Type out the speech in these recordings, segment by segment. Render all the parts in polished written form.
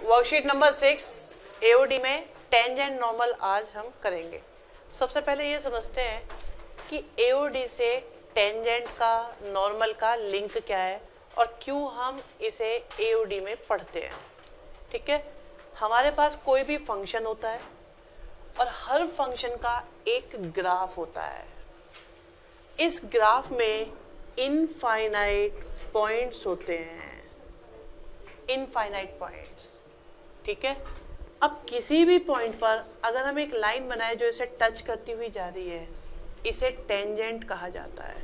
Worksheet number 6 AOD में tangent normal आज हम करेंगे। सबसे पहले ये समझते हैं कि एओडी से टेंजेंट का नॉर्मल का लिंक क्या है और क्यों हम इसे एओडी में पढ़ते हैं। ठीक है, हमारे पास कोई भी फंक्शन होता है और हर फंक्शन का एक ग्राफ होता है। इस ग्राफ में इनफाइनाइट पॉइंट्स होते हैं, इनफाइनाइट पॉइंट्स। ठीक है, अब किसी भी पॉइंट पर अगर हम एक लाइन बनाए जो इसे टच करती हुई जा रही है, इसे टेंजेंट कहा जाता है।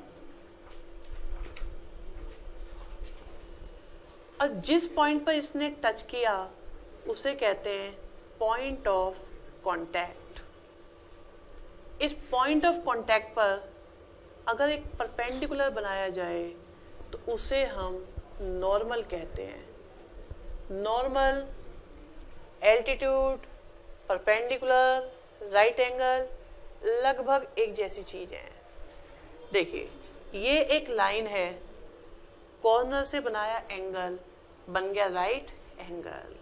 और जिस पॉइंट पर इसने टच किया उसे कहते हैं पॉइंट ऑफ कांटेक्ट। इस पॉइंट ऑफ कांटेक्ट पर अगर एक परपेंडिकुलर बनाया जाए तो उसे हम नॉर्मल कहते हैं। Normal, altitude, perpendicular, right angle लगभग एक जैसी चीज है। देखिए, ये एक लाइन है, कॉर्नर से बनाया एंगल बन गया राइट एंगल।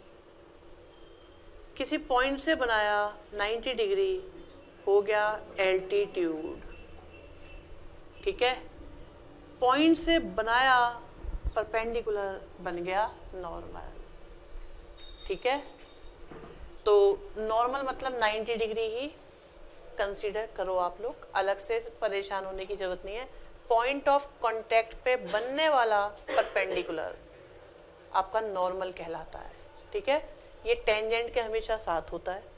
किसी पॉइंट से बनाया 90 डिग्री हो गया एल्टीट्यूड। ठीक है, पॉइंट से बनाया परपेंडिकुलर बन गया नॉर्मल। ठीक है, तो नॉर्मल मतलब 90 डिग्री ही कंसीडर करो आप लोग, अलग से परेशान होने की जरूरत नहीं है। पॉइंट ऑफ कांटेक्ट पे बनने वाला परपेंडिकुलर आपका नॉर्मल कहलाता है। ठीक है, ये टेंजेंट के हमेशा साथ होता है।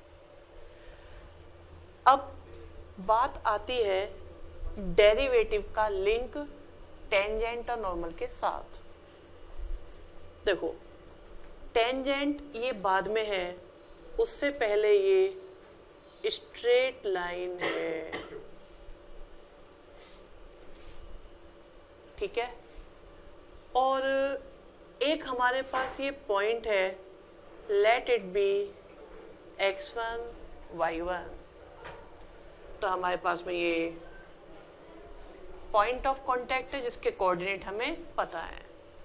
अब बात आती है डेरिवेटिव का लिंक टेंजेंट और नॉर्मल के साथ। देखो, टेंजेंट ये बाद में है, उससे पहले ये स्ट्रेट लाइन है। ठीक है, और एक हमारे पास ये पॉइंट है, let it be x1 y1। तो हमारे पास में ये पॉइंट ऑफ कांटेक्ट है जिसके कोऑर्डिनेट हमें पता है।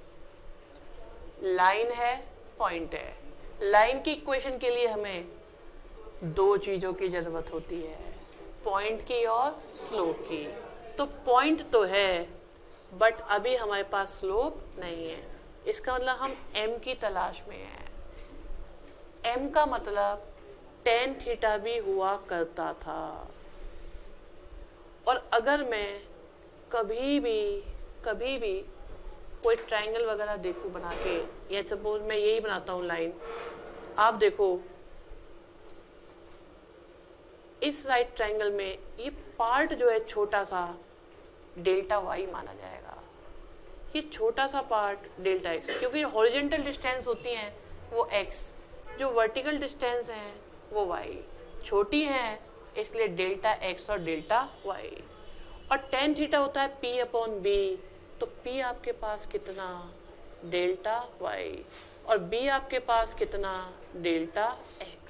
लाइन है, पॉइंट है। लाइन की इक्वेशन के लिए हमें दो चीजों की जरूरत होती है, पॉइंट की और स्लोप की। तो पॉइंट तो है बट अभी हमारे पास स्लोप नहीं है। इसका मतलब हम m की तलाश में हैं। m का मतलब tan थीटा भी हुआ करता था। और अगर मैं कभी भी कोई ट्रायंगल वगैरह देखूं बना के, या सपोज मैं यही बनाता हूं लाइन, आप देखो इस राइट ट्रायंगल में ये पार्ट जो है छोटा सा डेल्टा y माना जाएगा। ये छोटा सा पार्ट डेल्टा x, क्योंकि हॉरिजॉन्टल डिस्टेंस होती हैं वो x, जो वर्टिकल डिस्टेंस है वो y, छोटी है इसलिए डेल्टा x और डेल्टा y। और tan थीटा होता है p अपॉन b, तो p आपके पास कितना, डेल्टा y, और b आपके पास कितना, डेल्टा x।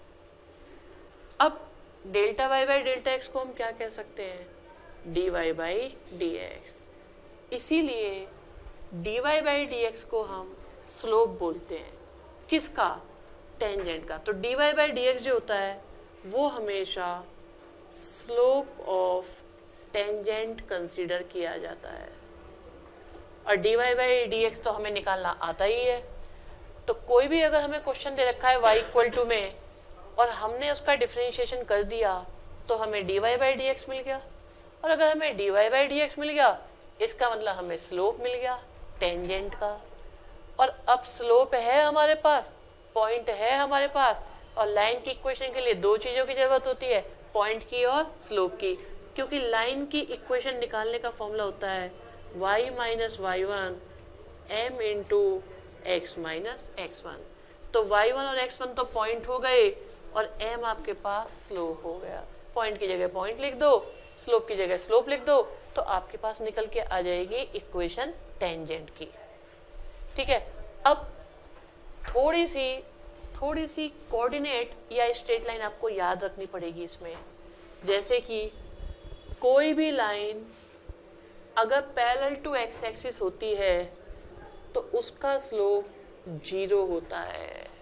अब delta y by delta x को हम क्या कह सकते हैं, dy बाई dx। इसीलिए dy बाई dx को हम स्लोप बोलते हैं। किसका, टेंजेंट का। तो dy बाई dx जो होता है वो हमेशा स्लोप ऑफ टेंजेंट कंसीडर किया जाता है। और dy बाई dx तो हमें निकालना आता ही है। तो कोई भी अगर हमें क्वेश्चन दे रखा है y इक्वल टू में और हमने उसका डिफरेंशिएशन कर दिया तो हमें dy बाई dx मिल गया। और अगर हमें dy बाई dx मिल गया, इसका मतलब हमें स्लोप मिल गया टेंजेंट का। और अब स्लोप है हमारे पास, पॉइंट है हमारे पास, और लाइन की इक्वेशन के लिए दो चीजों की जरूरत होती है, पॉइंट की और स्लोप की। क्योंकि लाइन की इक्वेशन निकालने का फॉर्मूला होता है y minus y1 m into x minus x1। तो y1 और x1 तो पॉइंट हो गए और m आपके पास स्लोप हो गया। पॉइंट की जगह पॉइंट लिख दो, स्लोप की जगह स्लोप लिख दो, तो आपके पास निकल के आ जाएगी इक्वेशन टेंजेंट की। ठीक है, अब थोड़ी सी कोऑर्डिनेट या स्ट्रेट लाइन आपको याद रखनी पड़ेगी इसमें। जैसे कि कोई भी लाइन अगर पैरेलल टू एक्स एक्सिस होती है तो उसका स्लोप 0 होता है।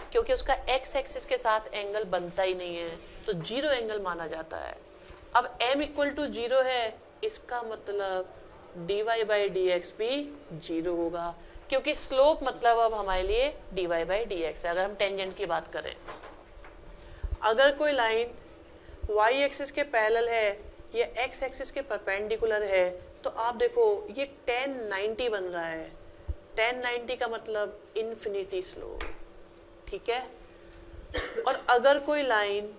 क्योंकि उसका एक्स एक्सिस के साथ एंगल बनता ही नहीं है, तो 0 एंगल माना जाता है। अब m इक्वल टू 0 है, इसका मतलब dy बाई डी एक्स भी 0 होगा, क्योंकि स्लोप मतलब अब हमारे लिए dy बाई डी एक्स है। अगर हम टेंजेंट की बात करें, अगर कोई लाइन y एक्सिस के पैरेलल है या x एक्सिस के परपेंडिकुलर है, तो आप देखो ये tan 90 बन रहा है। tan 90 का मतलब इन्फिनिटी स्लोप, ठीक है। और अगर कोई लाइन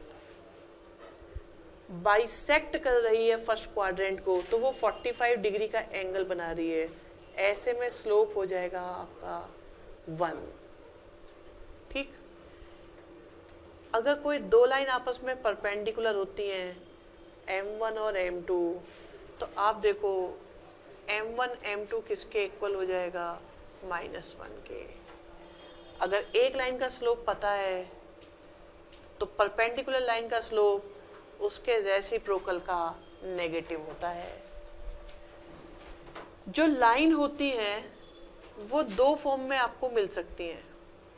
बाइसेक्ट कर रही है फर्स्ट क्वाड्रेंट को, तो वो 45 डिग्री का एंगल बना रही है, ऐसे में स्लोप हो जाएगा आपका 1, ठीक। अगर कोई दो लाइन आपस में परपेंडिकुलर होती हैं m1 और m2, तो आप देखो m1 m2 किसके इक्वल हो जाएगा, -1 के। अगर एक लाइन का स्लोप पता है तो परपेंडिकुलर लाइन का स्लोप उसके रेसिप्रोकल का नेगेटिव होता है। जो लाइन होती है वो दो फॉर्म में आपको मिल सकती हैं,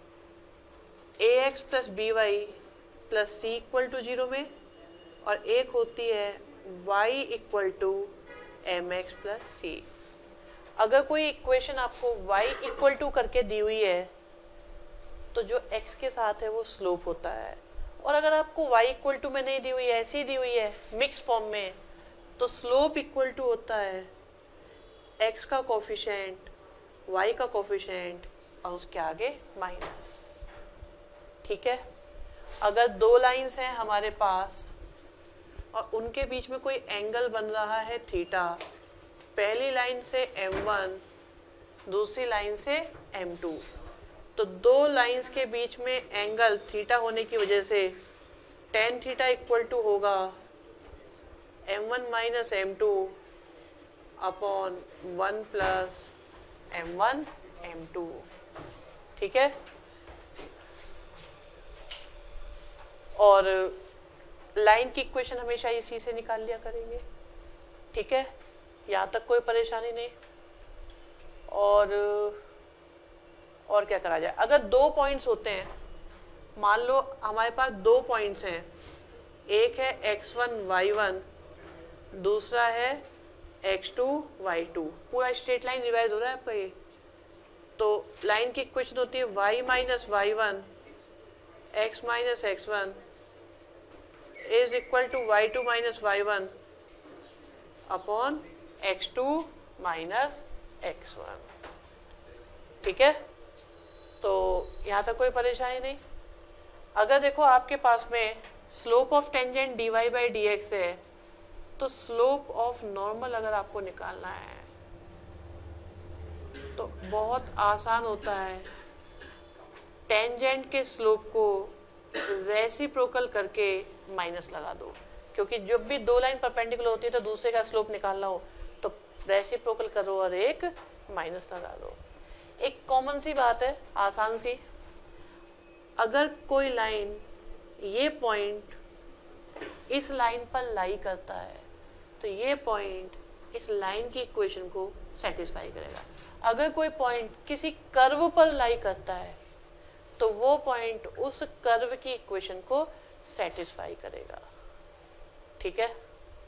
ax plus b y plus c equal to 0 में, और एक होती है y equal to m x plus c. अगर कोई इक्वेशन आपको y इक्वल टू करके दी हुई है तो जो x के साथ है वो स्लोप होता है, और अगर आपको y इक्वल टू में नहीं दी हुई है, ऐसी दी हुई है मिक्स फॉर्म में, तो स्लोप इक्वल टू होता है x का कोफिशिएंट, y का कोफिशिएंट और उसके आगे माइनस, ठीक है। अगर दो लाइंस हैं हमारे पास और उनके बीच में कोई एंगल बन रहा है थीटा, पहली लाइन से m1, दूसरी लाइन से m2, तो दो लाइंस के बीच में एंगल थीटा होने की वजह से tan थीटा इक्वल टू होगा m1 minus m2 upon 1 plus m1 m2, ठीक है। और लाइन की इक्वेशन हमेशा इसी से निकाल लिया करेंगे, ठीक है, यहाँ तक कोई परेशानी नहीं। और क्या करा जाए, अगर दो पॉइंट्स होते हैं, मान लो हमारे पास दो पॉइंट्स हैं, एक है x1 y1, दूसरा है x2 y2, पूरा स्ट्रेट लाइन रिवाइज हो रहा है आपका ये। तो लाइन की इक्वेशन होती है y minus y1 x minus x1 is equal to y2 minus y1 upon x2 minus x1, ठीक है। तो यहाँ तक कोई परेशानी नहीं। अगर देखो आपके पास में slope of tangent dy by d x है, तो स्लोप ऑफ नॉर्मल अगर आपको निकालना है तो बहुत आसान होता है, टेंजेंट के स्लोप को रेसिप्रोकल करके माइनस लगा दो, क्योंकि जब भी दो लाइन परपेंडिकुलर होती है तो दूसरे का स्लोप निकालना हो तो रेसिप्रोकल करो और एक माइनस लगा दो। एक कॉमन सी बात है, आसान सी, अगर कोई लाइन ये पॉइंट इस लाइन पर लाई करता है तो ये पॉइंट इस लाइन की इक्वेशन को सेटिस्फाई करेगा। अगर कोई पॉइंट किसी कर्व पर लाई करता है तो वो पॉइंट उस कर्व की इक्वेशन को सेटिस्फाई करेगा, ठीक है।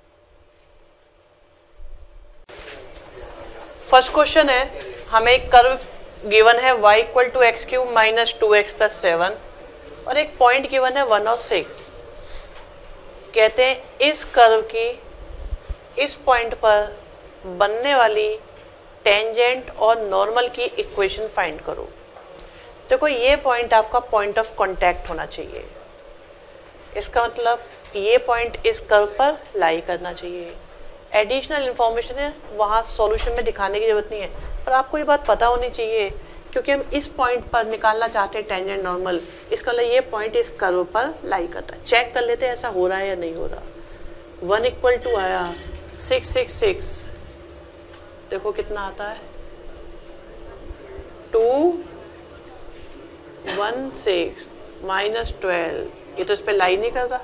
फर्स्ट क्वेश्चन है, हमें एक कर्व गिवन है y equal to x cube minus 2x plus 7 और एक पॉइंट गिवन है 1 और 6। कहते हैं इस कर्व की इस पॉइंट पर बनने वाली टेंजेंट और नॉर्मल की इक्वेशन फाइंड करो। देखो ये पॉइंट आपका पॉइंट ऑफ कांटेक्ट होना चाहिए, इसका मतलब ये पॉइंट इस कर्व पर लाई करना चाहिए। एडिशनल इंफॉर्मेशन है, वहाँ सॉल्यूशन में दिखाने की जरूरत नहीं है, पर आपको ये बात पता होनी चाहिए क्योंकि हम इस पॉइंट पर निकालना चाहते हैं टेंजेंट नॉर्मल, इसका मतलब ये पॉइंट इस कर्व पर लाई करता है। चेक कर लेते हैं ऐसा हो रहा है या नहीं हो रहा। 1 इक्वल टू आया 6 6 6, देखो कितना आता है 2 1 6 माइनस 12, ये तो इस पे लाई नहीं करता।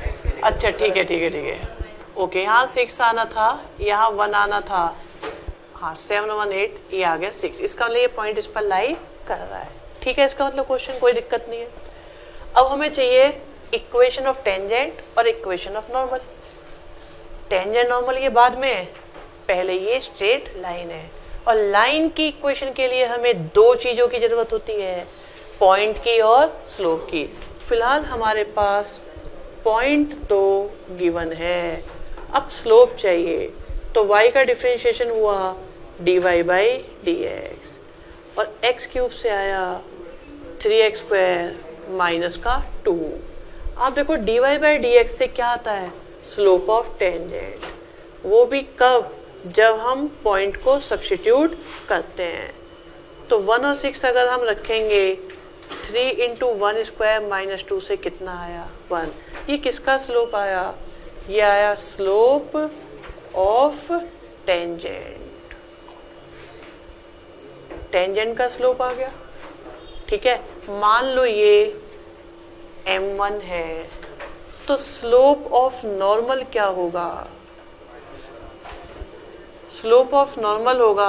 अच्छा ठीक है, ओके, यहाँ 6 आना था, यहाँ 1 आना था। हाँ 718 ये आ गया 6, इसका मतलब ये पॉइंट इस पर लाई कर रहा है। ठीक है, इसका मतलब क्वेश्चन कोई दिक्कत नहीं है। अब हमें चाहिए इक्वेशन ऑफ टेंजेंट और equation of normal. Tangent normal ये बाद में है, पहले ये स्ट्रेट लाइन है, और लाइन की इक्वेशन के लिए हमें दो चीजों की जरूरत होती है, पॉइंट की और स्लोप की। फिलहाल हमारे पास पॉइंट तो गिवन है, अब स्लोप चाहिए, तो y का डिफरेंशिएशन हुआ dy बाई dx, और x क्यूब से आया 3x स्क्वायर माइनस का 2। आप देखो dy बाई dx से क्या आता है, स्लोप ऑफ टेंजेंट, वो भी कब, जब हम पॉइंट को सब्स्टिट्यूट करते हैं। तो 1 और 6 अगर हम रखेंगे, 3 इंटू 1 स्क्वायर माइनस 2 से कितना आया 1। ये किसका स्लोप आया, ये आया स्लोप ऑफ टेंजेंट, टेंजेंट का स्लोप आ गया। ठीक है, मान लो ये m1 है, तो स्लोप ऑफ नॉर्मल क्या होगा, स्लोप ऑफ नॉर्मल होगा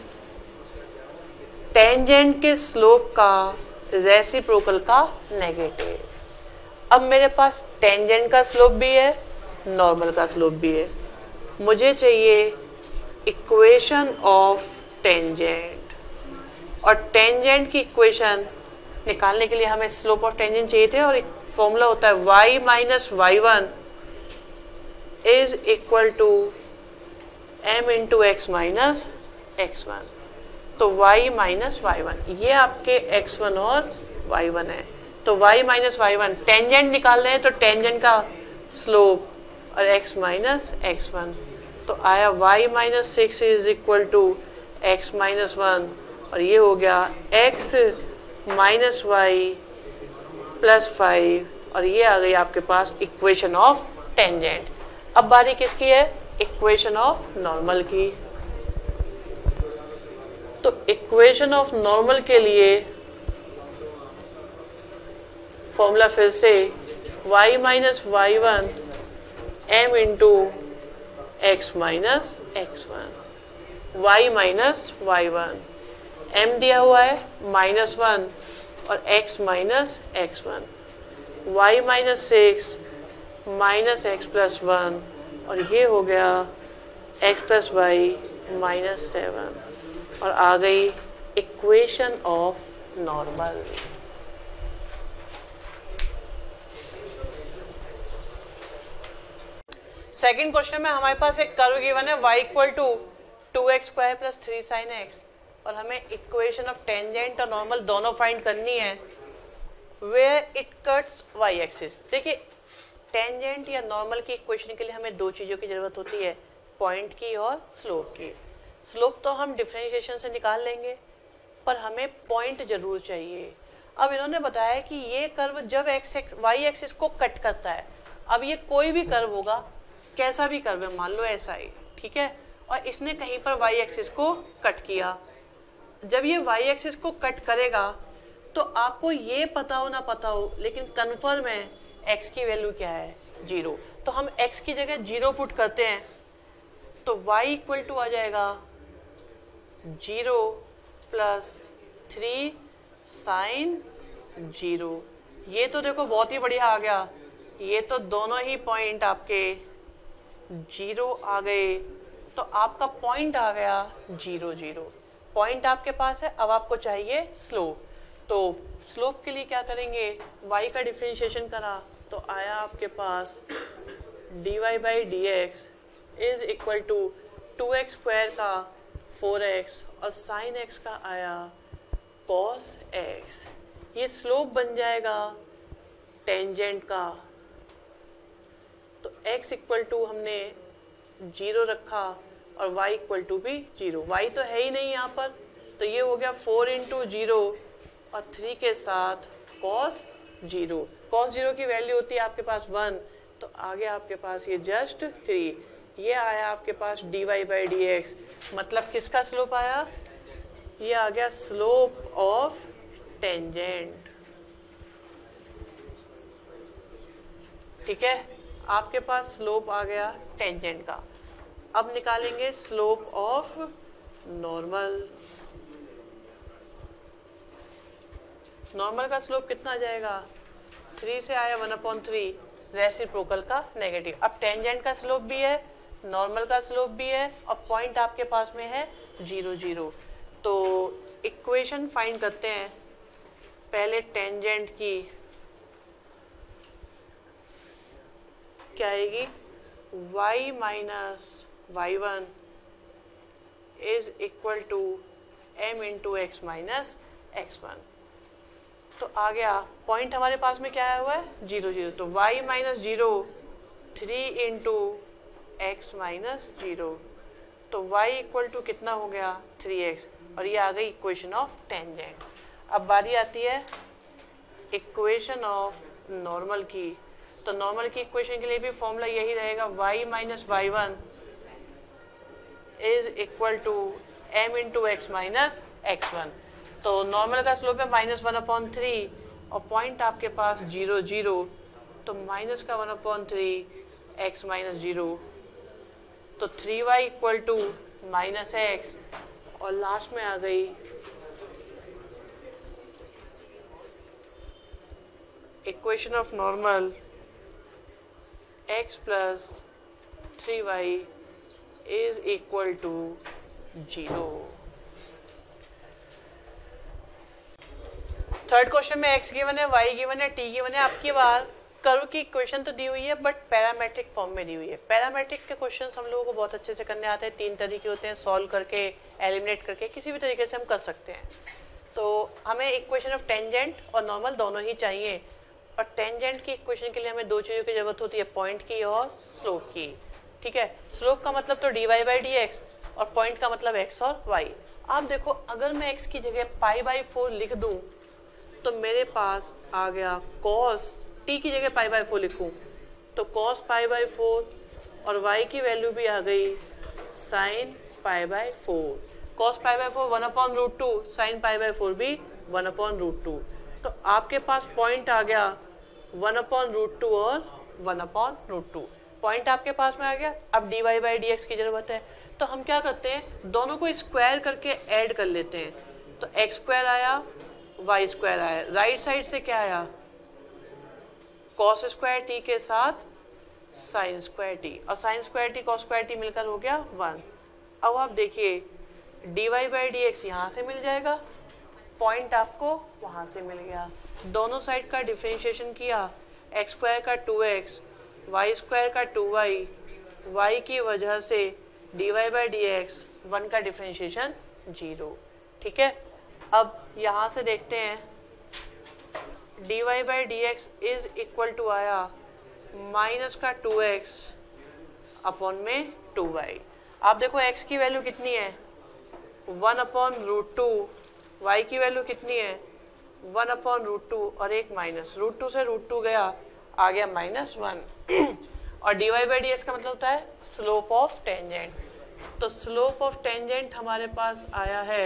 टेंजेंट के स्लोप का रेसिप्रोकल का नेगेटिव। अब मेरे पास टेंजेंट का स्लोप भी है, नॉर्मल का स्लोप भी है, मुझे चाहिए इक्वेशन ऑफ टेंजेंट, और टेंजेंट की इक्वेशन निकालने के लिए हमें स्लोप ऑफ टेंजेंट चाहिए थे, और एक फॉर्मूला होता है y minus y1 is equal to m into x minus x1। तो y माइनस y1 ये आपके x1 और y1 है, तो y माइनस y1 टेंजेंट निकाल रहे हैं, तो टेंजेंट का स्लोप और x माइनस x1, तो आया y minus 6 is equal to x minus 1, और ये हो गया x माइनस वाई प्लस 5, और ये आ गई आपके पास इक्वेशन ऑफ टेंजेंट। अब बारी किसकी है, इक्वेशन ऑफ नॉर्मल की। तो इक्वेशन ऑफ नॉर्मल के लिए फॉर्मूला फिर से y minus y1 m into x minus x1, y minus y1, m दिया हुआ है -1 और x minus x1, y minus 6 minus x plus 1, और ये हो गया x प्लस वाई माइनस 7, और आ गई equation of normal. Second question में हमारे पास एक कर्व गिवन है y equal to 2x square plus 3 sine x, और हमें इक्वेशन ऑफ टेंजेंट और नॉर्मल दोनों फाइंड करनी है where it cuts y axis. देखिए टेंजेंट या नॉर्मल की इक्वेशन के लिए हमें दो चीजों की जरूरत होती है, पॉइंट की और स्लोप की। स्लोप तो हम डिफरेंशिएशन से निकाल लेंगे, पर हमें पॉइंट जरूर चाहिए। अब इन्होंने बताया कि ये कर्व जब y एक्सिस को कट करता है, अब ये कोई भी कर्व होगा, कैसा भी कर्व है, मान लो ऐसा ही, ठीक है, और इसने कहीं पर y एक्सिस को कट किया, जब ये y एक्सिस को कट करेगा तो आपको ये पता हो ना पता हो, लेकिन कन्फर्म है x की वैल्यू क्या है, 0। तो हम x की जगह 0 पुट करते हैं, तो y इक्वल टू आ जाएगा 0 प्लस 3 साइन 0। ये तो देखो बहुत ही बढ़िया आ गया, ये तो दोनों ही पॉइंट आपके 0 आ गए, तो आपका पॉइंट आ गया 0 0। पॉइंट आपके पास है, अब आपको चाहिए स्लोप। तो स्लोप के लिए क्या करेंगे, y का डिफरेंशिएशन करा तो आया आपके पास dy by d x is equal to 2x square का 4x, और साइन x का आया cos x। ये स्लोप बन जाएगा टेंजेंट का, तो x इक्वल टू हमने 0 रखा और y इक्वल टू भी 0, y तो है ही नहीं यहाँ पर, तो ये हो गया 4 इंटू 0 और 3 के साथ cos 0। cos 0 की वैल्यू होती है आपके पास 1, तो आगे आपके पास ये जस्ट 3। ये आया आपके पास dy बाई डी एक्स, मतलब किसका स्लोप आया, ये आ गया स्लोप ऑफ टेंजेंट। ठीक है, आपके पास स्लोप आ गया टेंजेंट का। अब निकालेंगे स्लोप ऑफ नॉर्मल का स्लोप कितना आ जाएगा, 3 से आया 1/3, रेसिप्रोकल का नेगेटिव। अब टेंजेंट का स्लोप भी है, नॉर्मल का स्लोप भी है, और पॉइंट आपके पास में है 0 0। तो इक्वेशन फाइंड करते हैं। पहले टेंजेंट की क्या आएगी, y minus y1 is equal to m into x minus x1। तो आ गया, पॉइंट हमारे पास में क्या आया हुआ है 0 0, तो y minus 0 3 into x minus 0, तो y इक्वल टू कितना हो गया 3x, और ये आ गई इक्वेशन ऑफ टेंजेंट। अब बारी आती है इक्वेशन ऑफ नॉर्मल की। तो नॉर्मल की इक्वेशन के लिए भी फॉर्मूला यही रहेगा, y minus y1 is equal to m into x minus x1। तो नॉर्मल का स्लोप है -1/3 और पॉइंट आपके पास 0 0, तो माइनस का 1/3 x माइनस 0, तो 3y equal to minus x, और लास्ट में आ गई equation of normal x plus 3y is equal to 0। Third question में x गिवन है, y गिवन है, t गिवन है। आपकी बार कर्व की इक्वेशन तो दी हुई है बट पैरामेट्रिक फॉर्म में दी हुई है। पैरामेट्रिक के क्वेश्चंस हम लोगों को बहुत अच्छे से करने आते हैं। 3 तरीके होते हैं, सॉल्व करके, एलिमिनेट करके, किसी भी तरीके से हम कर सकते हैं। तो हमें इक्वेशन ऑफ टेंजेंट और नॉर्मल दोनों ही चाहिए, और टेंजेंट की इक्वेशन के लिए हमें 2 चीज़ों की जरूरत होती है, पॉइंट की और स्लोप की। ठीक है, स्लोप का मतलब तो dy बाई डी एक्स, और पॉइंट का मतलब x और y। आप देखो, अगर मैं x की जगह π/4 लिख दूं तो मेरे पास आ गया cos, t की जगह π/4 लिखूं तो cos π/4, और y की वैल्यू भी आ गई sin π/4। cos π/4 1/√2, sin π/4 भी 1/√2। तो आपके पास पॉइंट आ गया 1/√2 और 1/√2। पॉइंट आपके पास में आ गया। अब dy बाई डी एक्स की जरूरत है, तो हम क्या करते हैं, दोनों को स्क्वायर करके ऐड कर लेते हैं। तो x स्क्वायर आया, y स्क्वायर आया, राइट साइड से क्या आया, cos स्क्वायर t के साथ sin स्क्वायर t, और sin square t cos square t मिलकर हो गया 1। अब आप देखिए, dy बाई डी एक्स यहाँ से मिल जाएगा, पॉइंट आपको वहां से मिल गया। दोनों साइड का डिफरेंशिएशन किया, x स्क्वायर का 2x, y स्क्वायर का 2y, y की वजह से dy बाई डी एक्स 1 का डिफरेंशिएशन 0। ठीक है, अब यहाँ से देखते हैं, dy by d x is equal to आया माइनस का 2x अपॉन में 2y। आप देखो x की वैल्यू कितनी है 1/√2, y की वैल्यू कितनी है 1/√2, और एक माइनस, √2 से √2 गया, आ गया -1। और dy बाई डी एक्स का मतलब होता है स्लोप ऑफ टेंजेंट। तो स्लोप ऑफ टेंजेंट हमारे पास आया है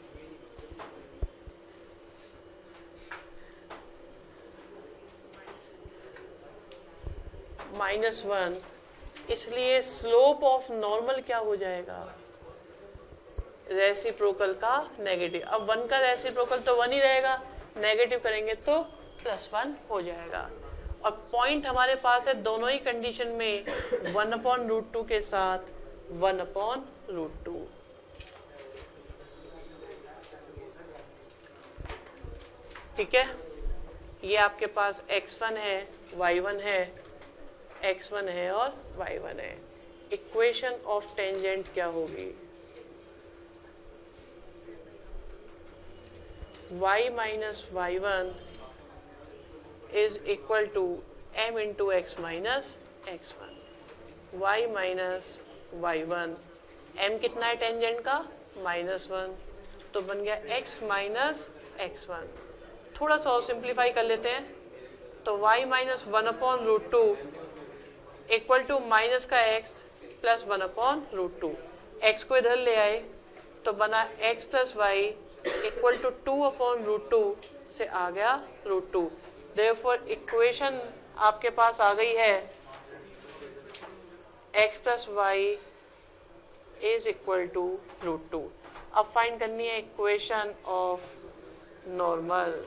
-1, इसलिए स्लोप ऑफ नॉर्मल क्या हो जाएगा, रेसिप्रोकल का नेगेटिव। अब 1 का रेसिप्रोकल तो 1 ही रहेगा, नेगेटिव करेंगे तो +1 हो जाएगा। और पॉइंट हमारे पास है दोनों ही कंडीशन में 1/√2 के साथ 1/√2। ठीक है, ये आपके पास x1 है, y1 है, x1 है और y1 है। इक्वेशन ऑफ टेंजेंट क्या होगी, y minus y1 is equal to m into x minus x1। y minus y1, m कितना है टेंजेंट का -1, तो बन गया x माइनस x1। थोड़ा सा और सिंप्लीफाई कर लेते हैं, तो y minus 1/√2 equal to minus का x प्लस 1/√2। x को इधर ले आए तो बना x plus y equal to 2/√2 से आ गया √2। देयरफॉर इक्वेशन आपके पास आ गई है x plus y is equal to √2। अब फाइंड करनी है इक्वेशन ऑफ नॉर्मल।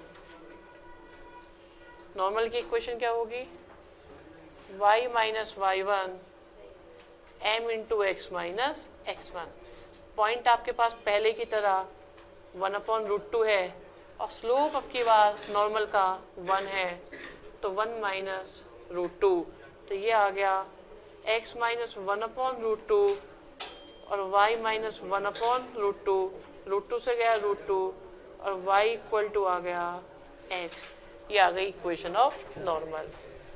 नॉर्मल की इक्वेशन क्या होगी? y minus y1 m into x minus x1। Point आपके पास पहले की तरह 1/√2 है और स्लोप अब की बार नॉर्मल का 1 है, तो 1 माइनस √2, तो ये आ गया x माइनस 1/√2 और y माइनस 1/√2, √2 से गया √2 और y इक्वल टू आ गया x। ये आ गई equation of normal.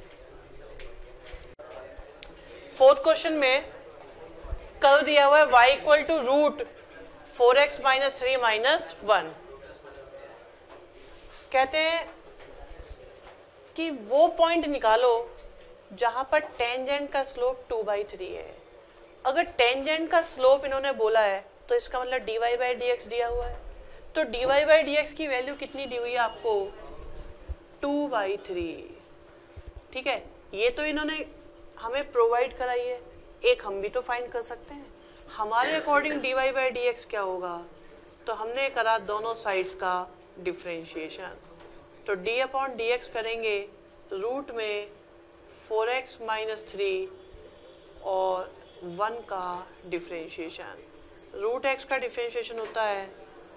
Fourth question में कर्व दिया हुआ है y equal to √4x minus 3 minus 1। कहते हैं कि वो पॉइंट निकालो जहां पर टेंजेंट का स्लोप 2/3 है। अगर टेंजेंट का स्लोप इन्होंने बोला है तो इसका मतलब dy बाई dx दिया हुआ है, तो dy बाई dx की वैल्यू कितनी दी हुई है आपको? 2/3। ठीक है, ये तो इन्होंने हमें प्रोवाइड कराई है, एक हम भी तो फाइंड कर सकते हैं। हमारे अकॉर्डिंग dy बाई dx क्या होगा? तो हमने करा दोनों साइड्स का डिफरेंशिएशन, तो d अपॉन dx करेंगे रूट में 4x माइनस 3 और 1 का डिफरेंशिएशन। रूट x का डिफरेंशिएशन होता है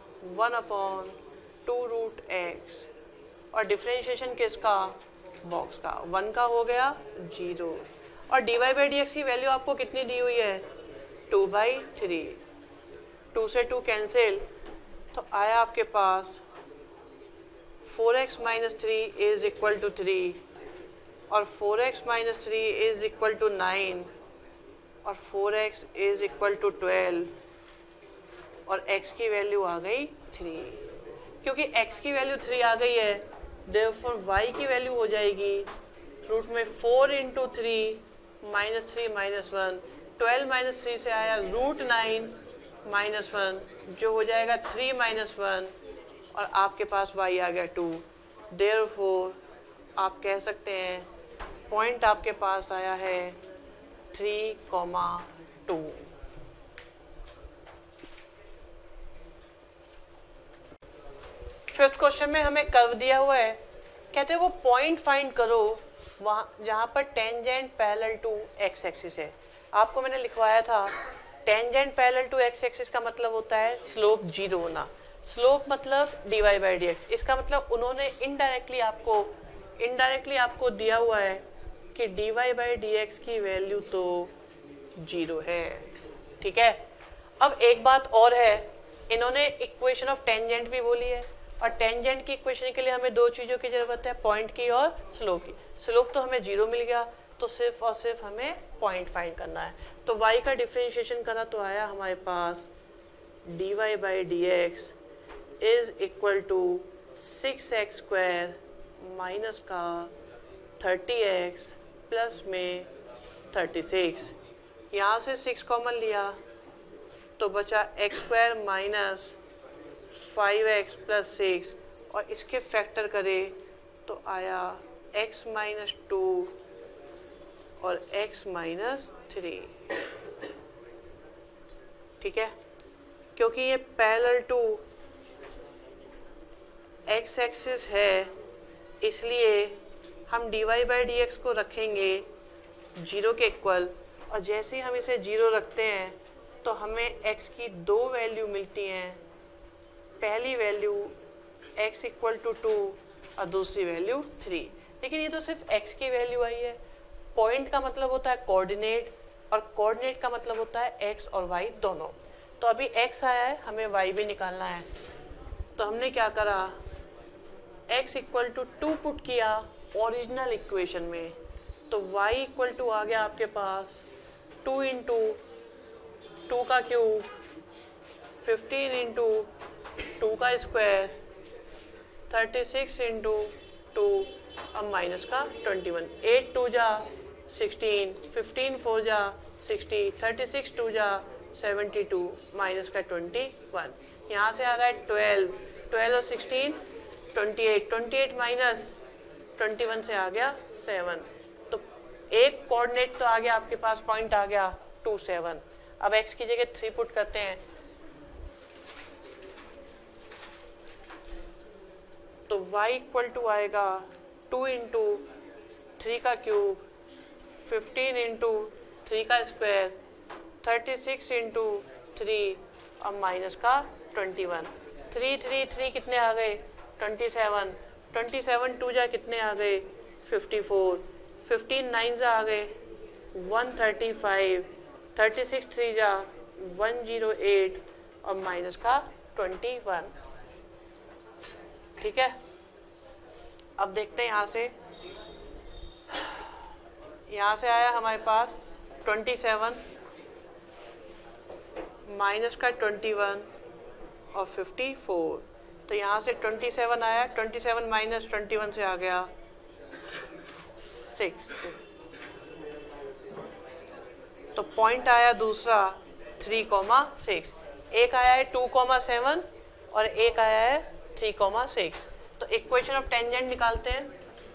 1/2√x और डिफरेंशिएशन किसका? बॉक्स का। 1 का हो गया 0 और dy बाई dx की वैल्यू आपको कितनी दी हुई है? 2/3। 2 से 2 कैंसिल, तो आया आपके पास 4x minus 3 is equal to 3 और 4x minus 3 is equal to 9 और 4x इज इक्वल टू 12 और x की वैल्यू आ गई 3। क्योंकि x की वैल्यू 3 आ गई है, देयरफॉर y की वैल्यू हो जाएगी रूट में 4 इंटू 3 माइनस 3 माइनस 1। 12 माइनस 3 से आया √9 माइनस 1 जो हो जाएगा 3 माइनस 1 और आपके पास y आ गया 2। देयरफॉर आप कह सकते हैं पॉइंट आपके पास आया है 3,2। फिफ्थ क्वेश्चन में हमें कर्व दिया हुआ है, कहते हैं वो पॉइंट फाइंड करो वहां जहां पर tangent parallel to x axis है। आपको मैंने लिखवाया था tangent parallel to x axis का मतलब होता है स्लोप 0 होना। स्लोप मतलब dy बाई dx। इसका मतलब उन्होंने इनडायरेक्टली आपको दिया हुआ है कि dy बाई dx की वैल्यू तो 0 है। ठीक है, अब एक बात और है, इन्होंने इक्वेशन ऑफ टेंजेंट भी बोली है और टेंजेंट की इक्वेशन के लिए हमें दो चीजों की जरूरत है, पॉइंट की और स्लोप की। स्लोप तो हमें 0 मिल गया, तो सिर्फ और सिर्फ हमें पॉइंट फाइंड करना है। तो y का डिफरेंशिएशन करा तो आया हमारे पास dy by dx is equal to 6x square minus का 30x प्लस में 36। यहाँ से 6 कॉमन लिया तो बचा x square minus 5x plus 6 और इसके फैक्टर करे तो आया x माइनस 2 और x माइनस 3। ठीक है, क्योंकि ये पैरेलल टू x एक्सिस है इसलिए हम dy बाई dx को रखेंगे 0 के इक्वल और जैसे ही हम इसे 0 रखते हैं तो हमें x की दो वैल्यू मिलती हैं। पहली वैल्यू x इक्वल टू 2 और दूसरी वैल्यू 3। लेकिन ये तो सिर्फ x की वैल्यू आई है। पॉइंट का मतलब होता है कोऑर्डिनेट और कोऑर्डिनेट का मतलब होता है x और y दोनों। तो अभी x आया है, हमें y भी निकालना है। तो हमने क्या करा, x इक्वल टू 2 पुट किया ओरिजिनल इक्वेशन में, तो y इक्वल टू आ गया आपके पास 2 इंटू 2 का क्यूब 15 इंटू 2 का स्क्वायर 36 इंटू 2 अब माइनस का 21। 8 2 जा 16, 15 4 जा 60, 36 2 जा 72 माइनस का 21। यहाँ से आ रहा है 12 और 16 28 माइनस 21 से आ गया 7। तो एक कोऑर्डिनेट तो आ गया आपके पास, पॉइंट आ गया 27। अब x की जगह 3 पुट करते हैं तो y इक्वल टू आएगा 2 इंटू 3 का क्यूब 15 इंटू 3 का स्क्वायर 36 इंटू 3 और माइनस का 21। 3 कितने आ गए 27 2 जा कितने आ गए 54 15 9 जा आ गए 135 36 3 जा 108 और माइनस का 21। ठीक है, अब देखते हैं यहाँ से आया हमारे पास 27 माइनस का 21 और 54। तो यहाँ से 27 आया, 27 माइनस 21 से आ गया 6। तो पॉइंट आया दूसरा 3,6। एक आया है 2,7 और एक आया है 3,6। तो इक्वेशन ऑफ टेंजेंट निकालते हैं।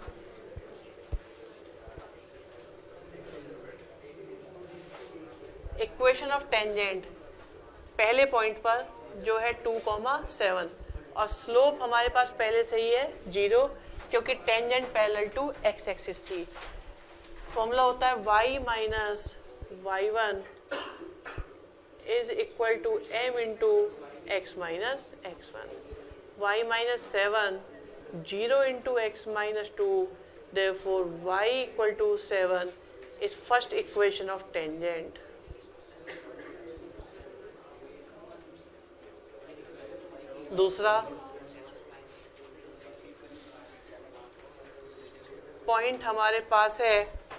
इक्वेशन ऑफ टेंजेंट पहले पॉइंट पर जो है 2,7 और स्लोप हमारे पास पहले से ही है 0 क्योंकि tangent parallel to x axis थी। फॉर्मूला होता है y minus y1 is equal to m into x minus x1। y minus 7 0 into x minus 2 therefore y equal to 7 is first equation of tangent। दूसरा point हमारे पास है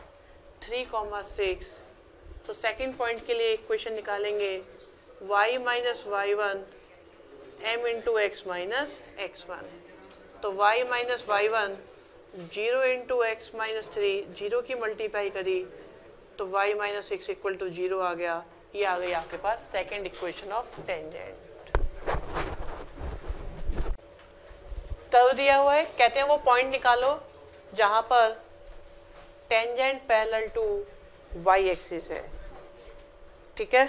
3,6। तो second point के लिए इक्वेशन निकालेंगे y minus y1 m into x minus x1। तो y minus y1 0 into x minus 3 0 की मल्टीप्लाई करी तो y माइनस 6 इक्वल टू 0 आ गया। ये आ गई आपके पास second equation of tangent. Curve दिया हुआ है, कहते हैं वो पॉइंट निकालो जहां पर tangent parallel to y axis है। ठीक है,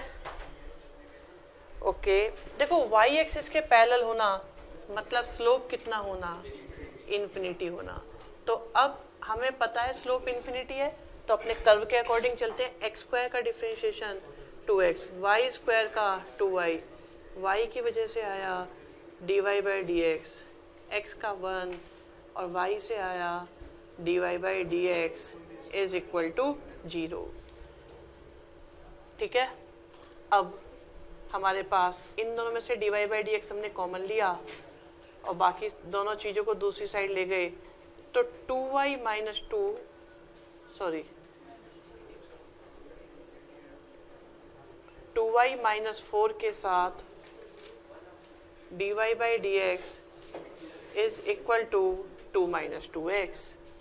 ओके। देखो वाई एक्सिस के पैरेलल होना मतलब स्लोप कितना होना, इन्फिनिटी होना। तो अब हमें पता है स्लोप इन्फिनिटी है, तो अपने कर्व के अकॉर्डिंग चलते हैं। एक्स स्क्वायर का डिफरेंशिएशन 2x, वाई स्क्वायर का 2y, वाई की वजह से आया dy बाई डी एक्स का 1 और y से आया dy by d x is equal to 0। ठीक है, अब हमारे पास इन दोनों में से dy बाई डी एक्स हमने कॉमन लिया और बाकी दोनों चीज़ों को दूसरी साइड ले गए तो 2y माइनस 2y माइनस 4 के साथ dy by d x is equal to 2 minus 2x।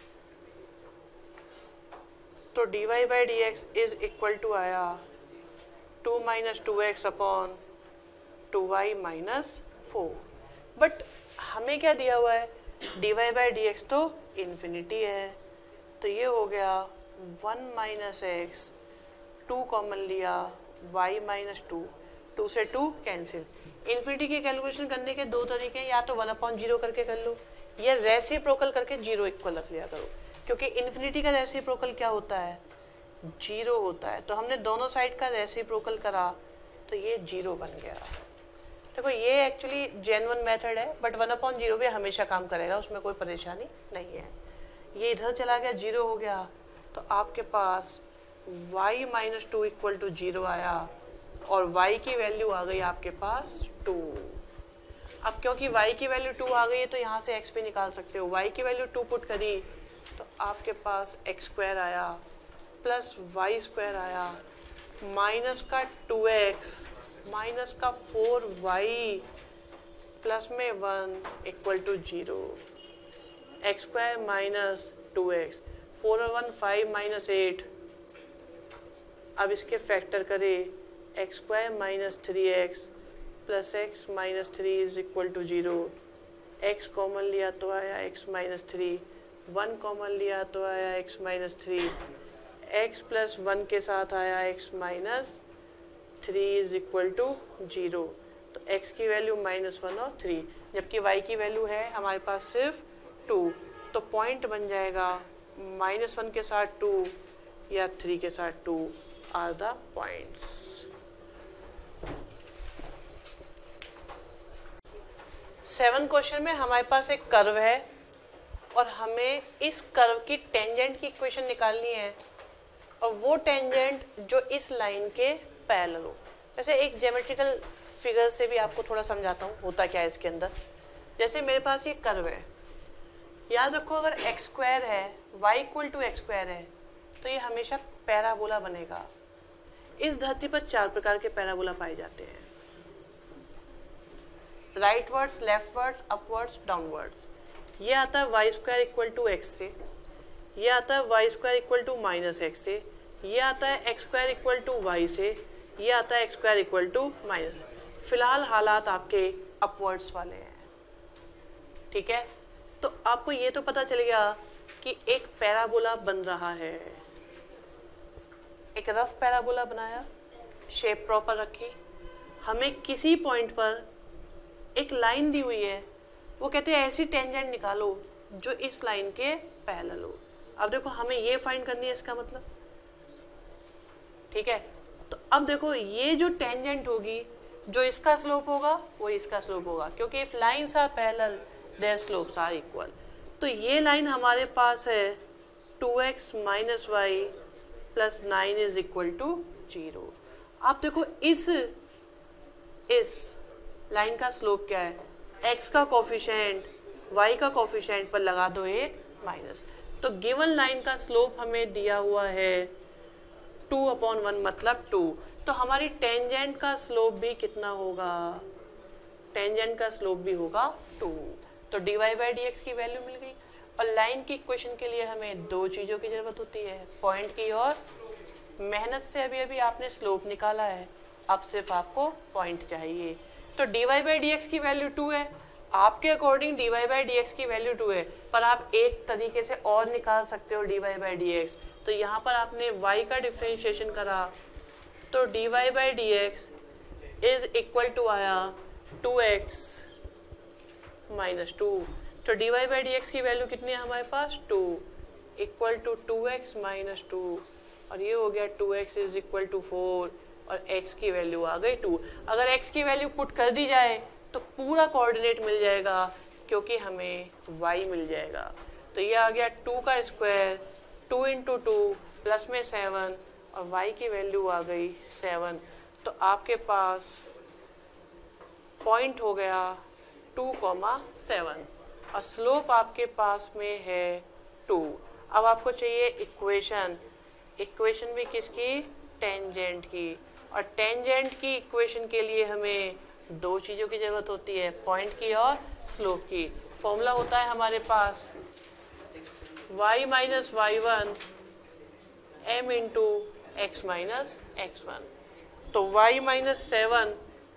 तो dy by d x is equal to आया 2 minus 2x upon 2y minus 4। But हमें क्या दिया हुआ है, dy बाई डी एक्स तो इन्फिनिटी है, तो ये हो गया 1 माइनस एक्स, 2 कॉमन लिया, y माइनस 2 से 2 कैंसिल। इन्फिनिटी की कैलकुलेशन करने के दो तरीके हैं, या तो 1/0 करके कर लो या रेसिप्रोकल करके 0 इक्वल रख लिया करो, क्योंकि इन्फिनिटी का रेसिप्रोकल क्या होता है, 0 होता है। तो हमने दोनों साइड का रेसिप्रोकल करा तो ये 0 बन गया। देखो ये एक्चुअली जेन्युइन मेथड है, बट 1/0 भी हमेशा काम करेगा, उसमें कोई परेशानी नहीं है। ये इधर चला गया, 0 हो गया, तो आपके पास y माइनस 2 इक्वल टू 0 आया और y की वैल्यू आ गई आपके पास 2। अब क्योंकि y की वैल्यू 2 आ गई है तो यहाँ से x भी निकाल सकते हो। y की वैल्यू 2 पुट करी तो आपके पास x स्क्वायर आया प्लस y स्क्वायर आया माइनस का 2x माइनस का 4y प्लस में 1 equal to 0। X square minus 2x, 4 और 1 5 माइनस 8। अब इसके फैक्टर करें, x square minus 3x plus x minus 3 is equal to 0। X common लिया तो आया x माइनस 3, 1 कॉमन लिया तो आया x माइनस 3, x प्लस 1 के साथ आया x minus 3 is equal to 0, तो x की वैल्यू -1 और 3, जबकि y की वैल्यू है हमारे पास सिर्फ 2, तो पॉइंट बन जाएगा -1 के साथ 2 या 3 के साथ 2 are the points. Seven question में हमारे पास एक कर्व है और हमें इस कर्व की टेंजेंट की इक्वेशन निकालनी है, और वो टेंजेंट जो इस लाइन के पैरेलल हो। वैसे एक ज्योमेट्रिकल फिगर से भी आपको थोड़ा समझाता हूँ होता क्या है इसके अंदर। जैसे मेरे पास ये कर्व है, याद रखो अगर x स्क्वायर है, y equal to x square है, तो ये हमेशा पैराबोला बनेगा। इस धरती पर 4 प्रकार के पैराबोला पाए जाते हैं, राइटवर्ड्स, लेफ्टवर्ड्स, अपवर्ड्स, डाउनवर्ड्स। ये आता है y square equal to x से, ये आता है y square equal to minus x से, ये आता है x square equal to y से, ये आता है x square equal to minus. फिलहाल हालात आपके अपवर्ड्स वाले हैं, ठीक है। तो आपको ये तो पता चल गया कि एक पैराबोला बन रहा है, एक रफ पैराबोला बनाया, शेप प्रॉपर रखी, हमें किसी पॉइंट पर एक लाइन दी हुई है, वो कहते हैं ऐसी टेंजेंट निकालो जो इस लाइन के पैरेलल हो। अब देखो हमें ये फाइंड करनी है इसका मतलब, ठीक है। तो अब देखो ये जो टेंजेंट होगी, जो इसका स्लोप होगा वो इसका स्लोप होगा, क्योंकि if lines are parallel their slopes are equal. तो ये लाइन हमारे पास है 2x minus y plus 9 is equal to 0। आप देखो इस लाइन का स्लोप क्या है, x का कोफिशिएंट y का कोफिशिएंट पर लगा दो एक माइनस, तो गिवन लाइन का स्लोप हमें दिया हुआ है 2/1 मतलब 2। तो हमारी टेंजेंट का स्लोप भी कितना होगा, टेंजेंट का स्लोप भी होगा 2। तो dy बाई dx की वैल्यू मिल गई। और लाइन की इक्वेशन के लिए हमें दो चीजों की जरूरत होती है, पॉइंट की और मेहनत से अभी अभी आपने स्लोप निकाला है, अब सिर्फ आपको पॉइंट चाहिए। तो dy बाई dx की वैल्यू 2 है, आपके अकॉर्डिंग dy बाई dx की वैल्यू 2 है, पर आप एक तरीके से और निकाल सकते हो dy बाई dx। तो यहाँ पर आपने y का डिफरेंशिएशन करा, तो dy by dx is equal to आया 2x माइनस 2। तो dy बाई dx की वैल्यू कितनी है हमारे पास 2 इक्वल टू 2x माइनस 2, और ये हो गया 2x इज इक्वल टू 4 और x की वैल्यू आ गई 2। अगर x की वैल्यू पुट कर दी जाए तो पूरा कोऑर्डिनेट मिल जाएगा, क्योंकि हमें y मिल जाएगा। तो ये आ गया 2 का स्क्वायर 2 इंटू 2 प्लस में 7 और y की वैल्यू आ गई 7। तो आपके पास पॉइंट हो गया 2,7 और स्लोप आपके पास में है 2। अब आपको चाहिए इक्वेशन, इक्वेशन भी किसकी, टेंजेंट की। और टेंजेंट की इक्वेशन के लिए हमें दो चीजों की जरूरत होती है, पॉइंट की और स्लोप की। फॉर्मूला होता है हमारे पास y minus y1 m into x minus x1। तो y minus 7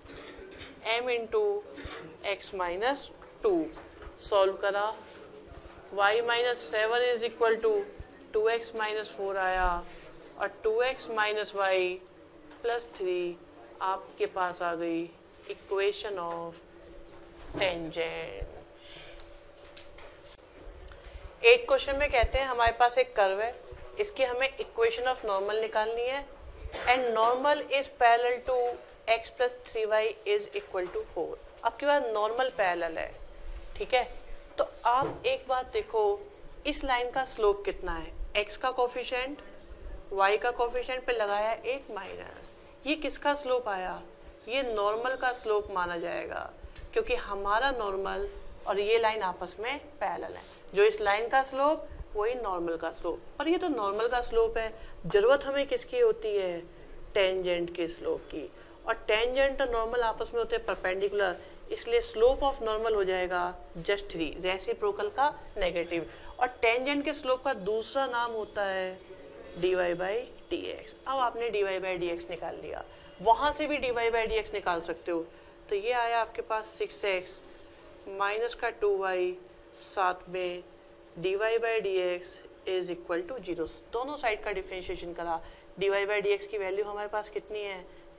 m into x minus 2 solve करा, y minus 7 is equal to 2x minus 4 आया और 2x माइनस वाई प्लस 3 आपके पास आ गई इक्वेशन ऑफ टेंजेंट। 8 क्वेश्चन में कहते हैं हमारे पास एक कर्व है, इसकी हमें इक्वेशन ऑफ नॉर्मल निकालनी है, and normal is parallel to x plus 3y is equal to 4। आपके पास नॉर्मल पैरेलल है, ठीक है। तो आप एक बात देखो, इस लाइन का स्लोप कितना है, x का कोफिशिएंट y का कोफिशिएंट पे लगाया एक माइनस, ये किसका स्लोप आया, ये नॉर्मल का स्लोप माना जाएगा, क्योंकि हमारा नॉर्मल और ये लाइन आपस में पैरेलल है। जो इस लाइन का स्लोप वही नॉर्मल का स्लोप, और ये तो नॉर्मल का स्लोप है। जरूरत हमें किसकी होती है, टेंजेंट के स्लोप की। और टेंजेंट और नॉर्मल आपस में होते हैं परपेंडिकुलर, इसलिए स्लोप ऑफ नॉर्मल हो जाएगा जस्ट 3, रेसिप्रोकल का नेगेटिव। और टेंजेंट के स्लोप का दूसरा नाम होता है dy बाई dx। अब आपने dy बाई dx निकाल लिया, वहां से भी dy बाई dx निकाल सकते हो। तो ये आया आपके पास 6x माइनस का 2y, साथ में dy by dx is equal to 0। दोनों साइड का डिफरेंशिएशन करा, dy बाई dx की वैल्यू हमारे पास कितनी है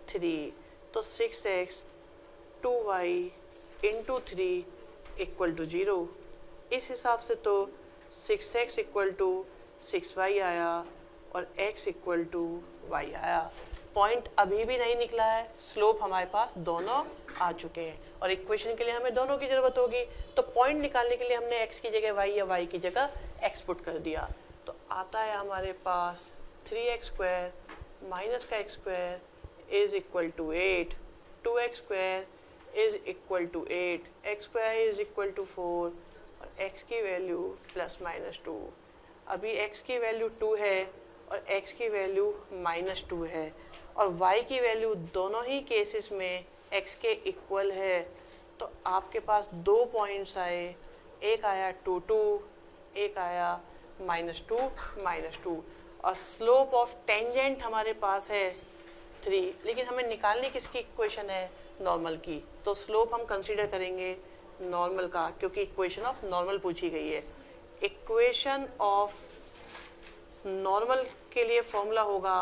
3, तो 6x 2y into 3 equal to 0। इस हिसाब से तो 6x इक्वल टू 6y आया और x इक्वल टू y आया। पॉइंट अभी भी नहीं निकला है, स्लोप हमारे पास दोनों आ चुके हैं और इक्वेशन के लिए हमें दोनों की जरूरत होगी। तो पॉइंट निकालने के लिए हमने x की जगह y या y की जगह x पुट कर दिया। तो आता है हमारे पास 3x स्क्वायर माइनस का x square is equal to 8, 2x square is equal to 8, x square is equal to 4 और x की वैल्यू प्लस माइनस 2। अभी x की वैल्यू 2 है और x की वैल्यू माइनस 2 है और y की वैल्यू दोनों ही केसेस में x के इक्वल है। तो आपके पास दो पॉइंट्स आए, एक आया 2 2, एक आया -2 और स्लोप ऑफ टेंजेंट हमारे पास है 3, लेकिन हमें निकालने किसकी इक्वेशन है, नॉर्मल की। तो स्लोप हम कंसीडर करेंगे नॉर्मल का, क्योंकि इक्वेशन ऑफ नॉर्मल पूछी गई है। इक्वेशन ऑफ नॉर्मल के लिए फॉर्मूला होगा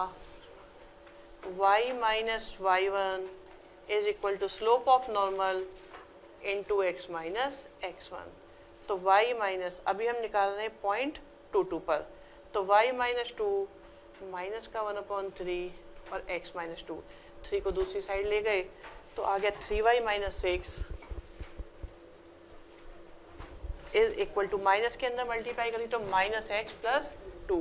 y minus y1 is equal to slope of normal into x minus x1। तो y माइनस, अभी हम निकाल रहे हैं पॉइंट 2 2 पर, तो y माइनस 2 माइनस का 1/3 और x माइनस 2, 3 को दूसरी साइड ले गए तो आ गया 3y minus 6 is equal to, minus के अंदर मल्टीप्लाई करी तो माइनस x प्लस 2,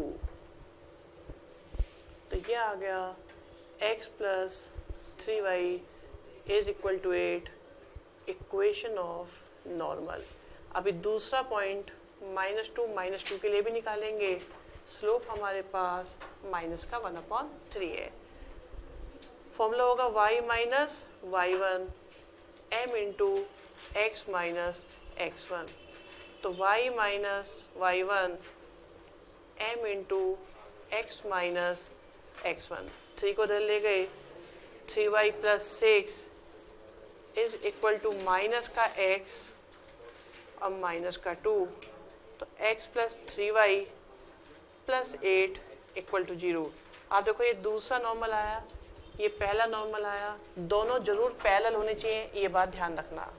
तो ये आ गया x plus 3y is equal to 8, equation of normal. अभी दूसरा पॉइंट -2 के लिए भी निकालेंगे। स्लोप हमारे पास माइनस का 1/3 है। फॉर्मूला होगा y minus y1 m into x minus x1। तो y minus y1 m into x minus x1, 3 को इधर ले गए, 3y plus 6 is equal to minus का x और माइनस का 2, तो x plus 3y plus 8 equal to 0। आप देखो ये दूसरा नॉर्मल आया, ये पहला नॉर्मल आया, दोनों जरूर पैरेलल होने चाहिए, ये बात ध्यान रखना।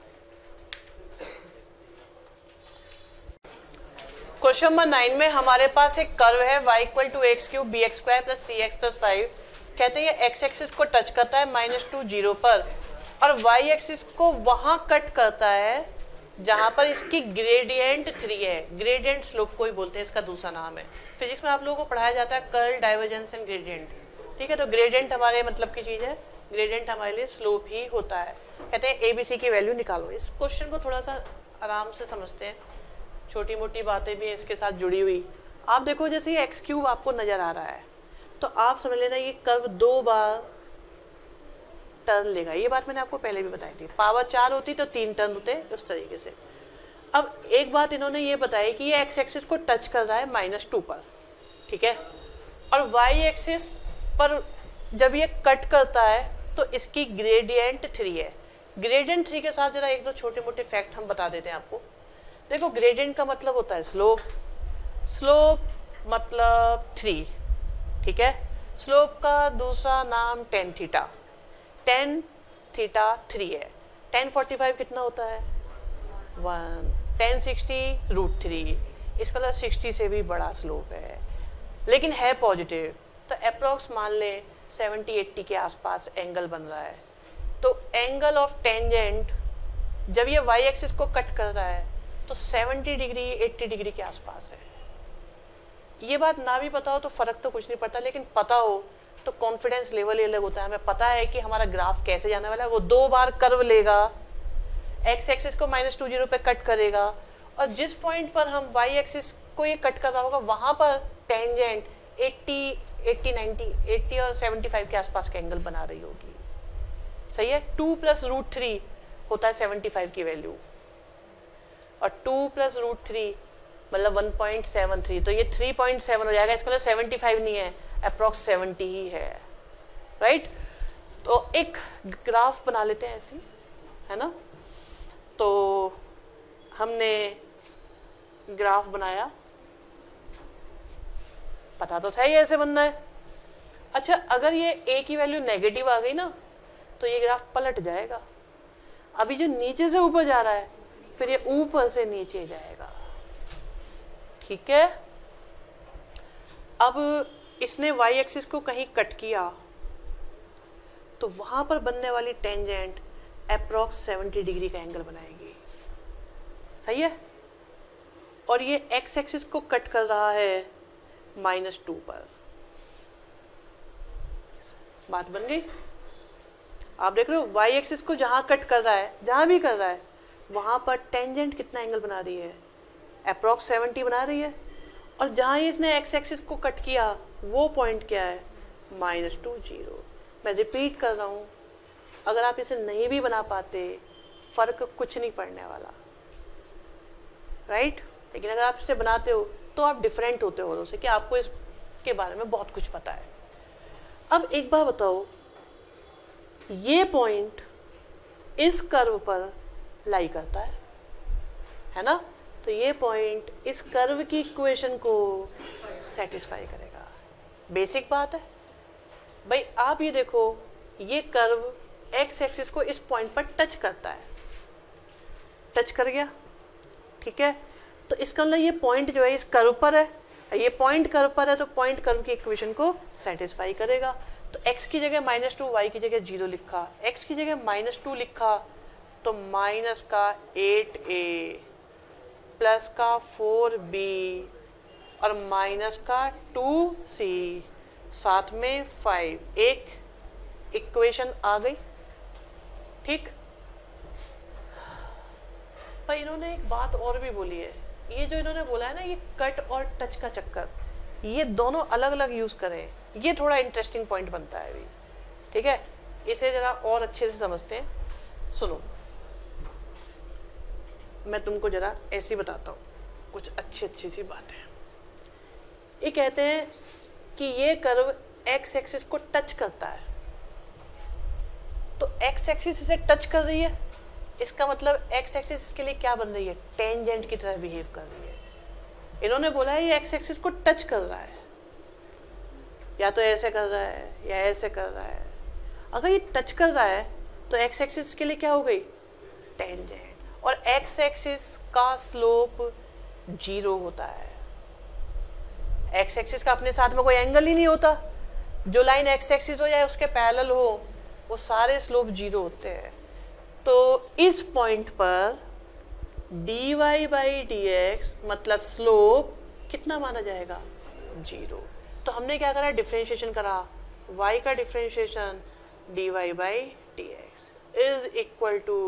क्वेश्चन नंबर 9 में हमारे पास एक कर्व है y equal to x cube b x square plus c x plus 5। कहते हैं ये x एक्सिस को टच करता है -2 0 पर और y एक्सिस को वहां कट करता है जहां पर इसकी ग्रेडियंट 3 है। ग्रेडियंट स्लोप को ही बोलते हैं, इसका दूसरा नाम है। फिजिक्स में आप लोगों को पढ़ाया जाता है कर्ल, डाइवर्जेंस एंड ग्रेडियंट, ठीक है। तो ग्रेडियंट हमारे मतलब की चीज है, ग्रेडियंट हमारे लिए स्लोप ही होता है। कहते हैं एबीसी की वैल्यू निकालो। इस क्वेश्चन को थोड़ा सा आराम से समझते हैं, छोटी मोटी बातें भी हैं इसके साथ जुड़ी हुई। आप देखो जैसे ये एक्स क्यूब आपको नजर आ रहा है, तो आप समझ लेना ये कर्व 2 बार टर्न लेगा। ये बात मैंने आपको पहले भी बताई थी, पावर 4 होती तो 3 टर्न होते उस तरीके से। अब एक बात इन्होंने ये बताई कि ये एक्स एक्सिस को टच कर रहा है -2 पर, ठीक है, और वाई एक्सिस पर जब ये कट करता है तो इसकी ग्रेडियंट 3 है। ग्रेडियंट 3 के साथ जरा एक दो छोटे मोटे फैक्ट हम बता देते हैं आपको। देखो ग्रेडियंट का मतलब होता है स्लोप, स्लोप मतलब 3, ठीक है। स्लोप का दूसरा नाम tan थीटा, tan थीटा 3 है। tan 45 कितना होता है 1, tan 60 √3, इसका मतलब 60 से भी बड़ा स्लोप है, लेकिन है पॉजिटिव। तो अप्रोक्स मान ले 70-80 के आसपास एंगल बन रहा है। तो एंगल ऑफ टेंजेंट जब ये y एक्सिस को कट कर रहा है तो 70 डिग्री 80 डिग्री के आसपास है। ये बात ना भी पता हो तो फर्क तो कुछ नहीं पड़ता, लेकिन पता हो तो कॉन्फिडेंस लेवल ही अलग होता है। हमें पता है कि हमारा ग्राफ कैसे जाने वाला है। वो 2 बार कर्व लेगा, x एक्सिस को -2 0 पे कट करेगा और जिस पॉइंट पर हम y एक्सिस को ये कट कर रहा होगा वहां पर टेंजेंट 80 और 75 के आसपास का एंगल बना रही होगी। सही है। 2 + √3 होता है 75 की वैल्यू और 2 + √3 मतलब 1.73, तो ये 3.7 हो जाएगा। इसका मतलब 75 नहीं है, अप्रोक्स 70 ही है, राइट। तो एक ग्राफ बना लेते हैं ऐसे, है ना। तो हमने ग्राफ बनाया, पता तो था ये ऐसे बनना है। अच्छा, अगर ये a की वैल्यू नेगेटिव आ गई ना तो ये ग्राफ पलट जाएगा। अभी जो नीचे से ऊपर जा रहा है फिर ये ऊपर से नीचे जाएगा। ठीक है, अब इसने y एक्सिस को कहीं कट किया तो वहां पर बनने वाली टेंजेंट अप्रॉक्स 70 डिग्री का एंगल बनाएगी। सही है, और ये x एक्सिस को कट कर रहा है -2 पर। बात बन गई। आप देख रहे हो y एक्सिस को जहां कट कर रहा है, जहां भी कर रहा है, वहां पर टेंजेंट कितना एंगल बना रही है? अप्रॉक्स 70 बना रही है। और जहां इसने x एक्सिस को कट किया वो पॉइंट क्या है? -2 0। मैं रिपीट कर रहा हूं, अगर आप इसे नहीं भी बना पाते फर्क कुछ नहीं पड़ने वाला, राइट? लेकिन अगर आप इसे बनाते हो तो आप डिफरेंट होते हो उससे, कि आपको इसके बारे में बहुत कुछ पता है। अब एक बार बताओ, ये पॉइंट इस कर्व पर लाई करता है ना? तो ये पॉइंट इस कर्व की इक्वेशन को सेटिस्फाई करेगा। बेसिक बात है भाई। आप ये देखो, ये कर्व एक्स एक्सिस को इस पॉइंट पर टच करता है, टच कर गया, ठीक है? तो इसका मतलब ये पॉइंट जो है इस कर्व पर है, ये पॉइंट कर्व पर है, तो पॉइंट कर्व की इक्वेशन को सेटिस्फाई करेगा। तो x की जगह -2, y की जगह 0 लिखा, x की जगह -2 लिखा तो माइनस का 8a प्लस का 4b और माइनस का 2c साथ में 5, एक इक्वेशन आ गई। ठीक, पर इन्होंने एक बात और भी बोली है। ये जो इन्होंने बोला है ना, ये कट और टच का चक्कर, ये दोनों अलग अलग यूज करें, ये थोड़ा इंटरेस्टिंग पॉइंट बनता है अभी। ठीक है, इसे जरा और अच्छे से समझते हैं। सुनो, मैं तुमको जरा ऐसे बताता हूँ कुछ अच्छी अच्छी सी बातें। ये कहते हैं कि ये कर्व एक्स एक्सिस को टच करता है, तो एक्स एक्सिस इसे टच कर रही है, इसका मतलब एक्स एक्सिस के लिए क्या बन रही है? टेंजेंट की तरह बिहेव कर रही है। इन्होंने बोला है ये एक्स एक्सिस को टच कर रहा है, या तो ऐसे कर रहा है या ऐसे कर रहा है। अगर ये टच कर रहा है तो एक्स एक्सिस के लिए क्या हो गई? टेंजेंट। और एक्स एक्सिस का स्लोप 0 होता है। एक्स एक्सिस का अपने साथ में कोई एंगल ही नहीं होता। जो लाइन एक्स एक्सिस हो या उसके पैरेलल हो, वो सारे स्लोप 0 होते हैं। तो इस पॉइंट पर dy/dx मतलब स्लोप कितना माना जाएगा? 0। तो हमने क्या करा? डिफरेंशिएशन करा। y का differentiation dy/dx is equal to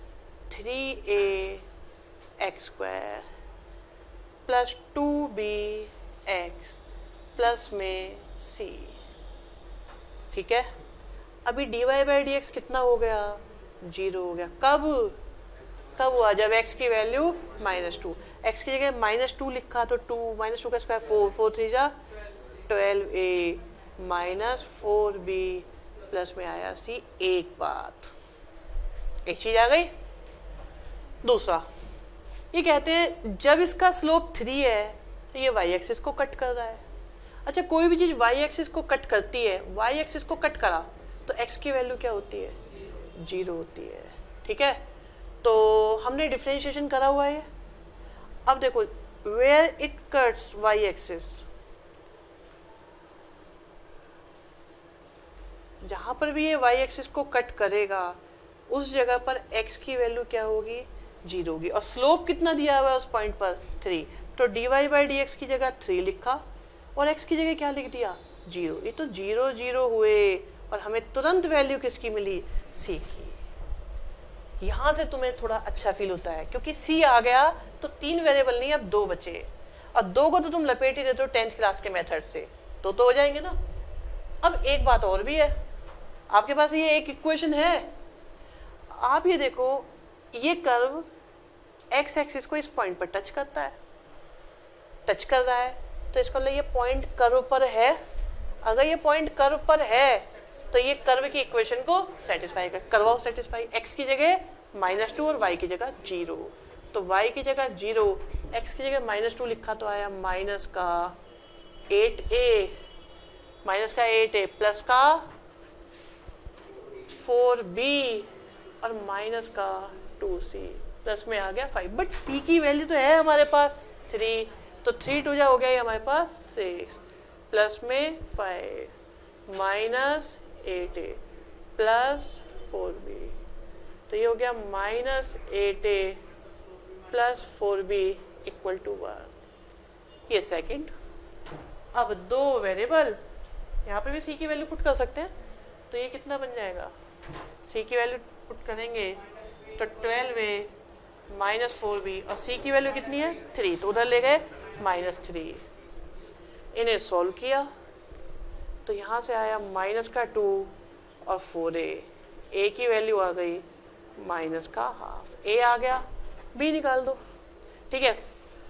3a x square plus 2bx plus में c। ठीक है, अभी dy/dx कितना हो गया? 0 हो गया। कब हुआ? जब x की वैल्यू -2, x की जगह -2 लिखा तो 2 -2 का स्क्वायर 4, 4 3 जा 12a माइनस 4b प्लस में आया c। एक बात, एक चीज आ गई। दूसरा, ये कहते हैं जब इसका स्लोप 3 है तो ये y एक्सिस को कट कर रहा है। अच्छा, कोई भी चीज y एक्सिस को कट करती है, y एक्सिस को कट करा तो x की वैल्यू क्या होती है? 0 होती है। ठीक है, तो हमने डिफरेंशिएशन करा हुआ है। अब देखो, where it cuts y axis, जहां पर भी ये y एक्सिस को कट करेगा उस जगह पर x की वैल्यू क्या होगी? 0 होगी। और स्लोप कितना दिया हुआ है उस पॉइंट पर? 3। तो dy/dx की जगह 3 लिखा और x की जगह क्या लिख दिया? 0। ये तो 0 0 हुए और हमें तुरंत वैल्यू किसकी मिली? c की। यहां से तुम्हें थोड़ा अच्छा फील होता है क्योंकि c आ गया तो 3 वेरिएबल नहीं, अब 2 बचे। और 2 को तो तुम लपेट ही देते हो 10th क्लास के मेथड से, तो हो जाएंगे ना। अब एक बात और भी है, आपके पास ये एक इक्वेशन है। आप ये देखो, ये कर्व एक्स एक्सिस को इस पॉइंट पर टच करता है, टच कर रहा है, तो इसका मतलब ये पॉइंट कर्व पर है। अगर ये पॉइंट कर्व पर है तो ये कर्व की इक्वेशन को सेटिस्फाई करवाओ। सेटिस्फाई, x की जगह -2 और y की जगह 0। तो y की जगह 0, x की जगह -2 लिखा तो आया माइनस का 8a प्लस का 4b और माइनस का 2c, प्लस में आ गया 5, बट c की वैल्यू तो है हमारे पास 3, तो 3 2 जा हो गया ये हमारे पास 6, प्लस में 5 माइनस 8a प्लस 4b, तो ये हो गया minus 8a plus 4b equal to 1। ये सेकंड। अब दो वेरिएबल, यहाँ पे भी c की वैल्यू पुट कर सकते हैं, तो ये कितना बन जाएगा, c की वैल्यू पुट करेंगे तो 12a माइनस 4b, और c की वैल्यू कितनी है 3, तो उधर ले गए -3, इन्हें सॉल्व किया तो यहाँ से आया माइनस का 2 और 4a, a की वैल्यू आ गई माइनस का हाफ, a आ गया, b निकाल दो। ठीक है,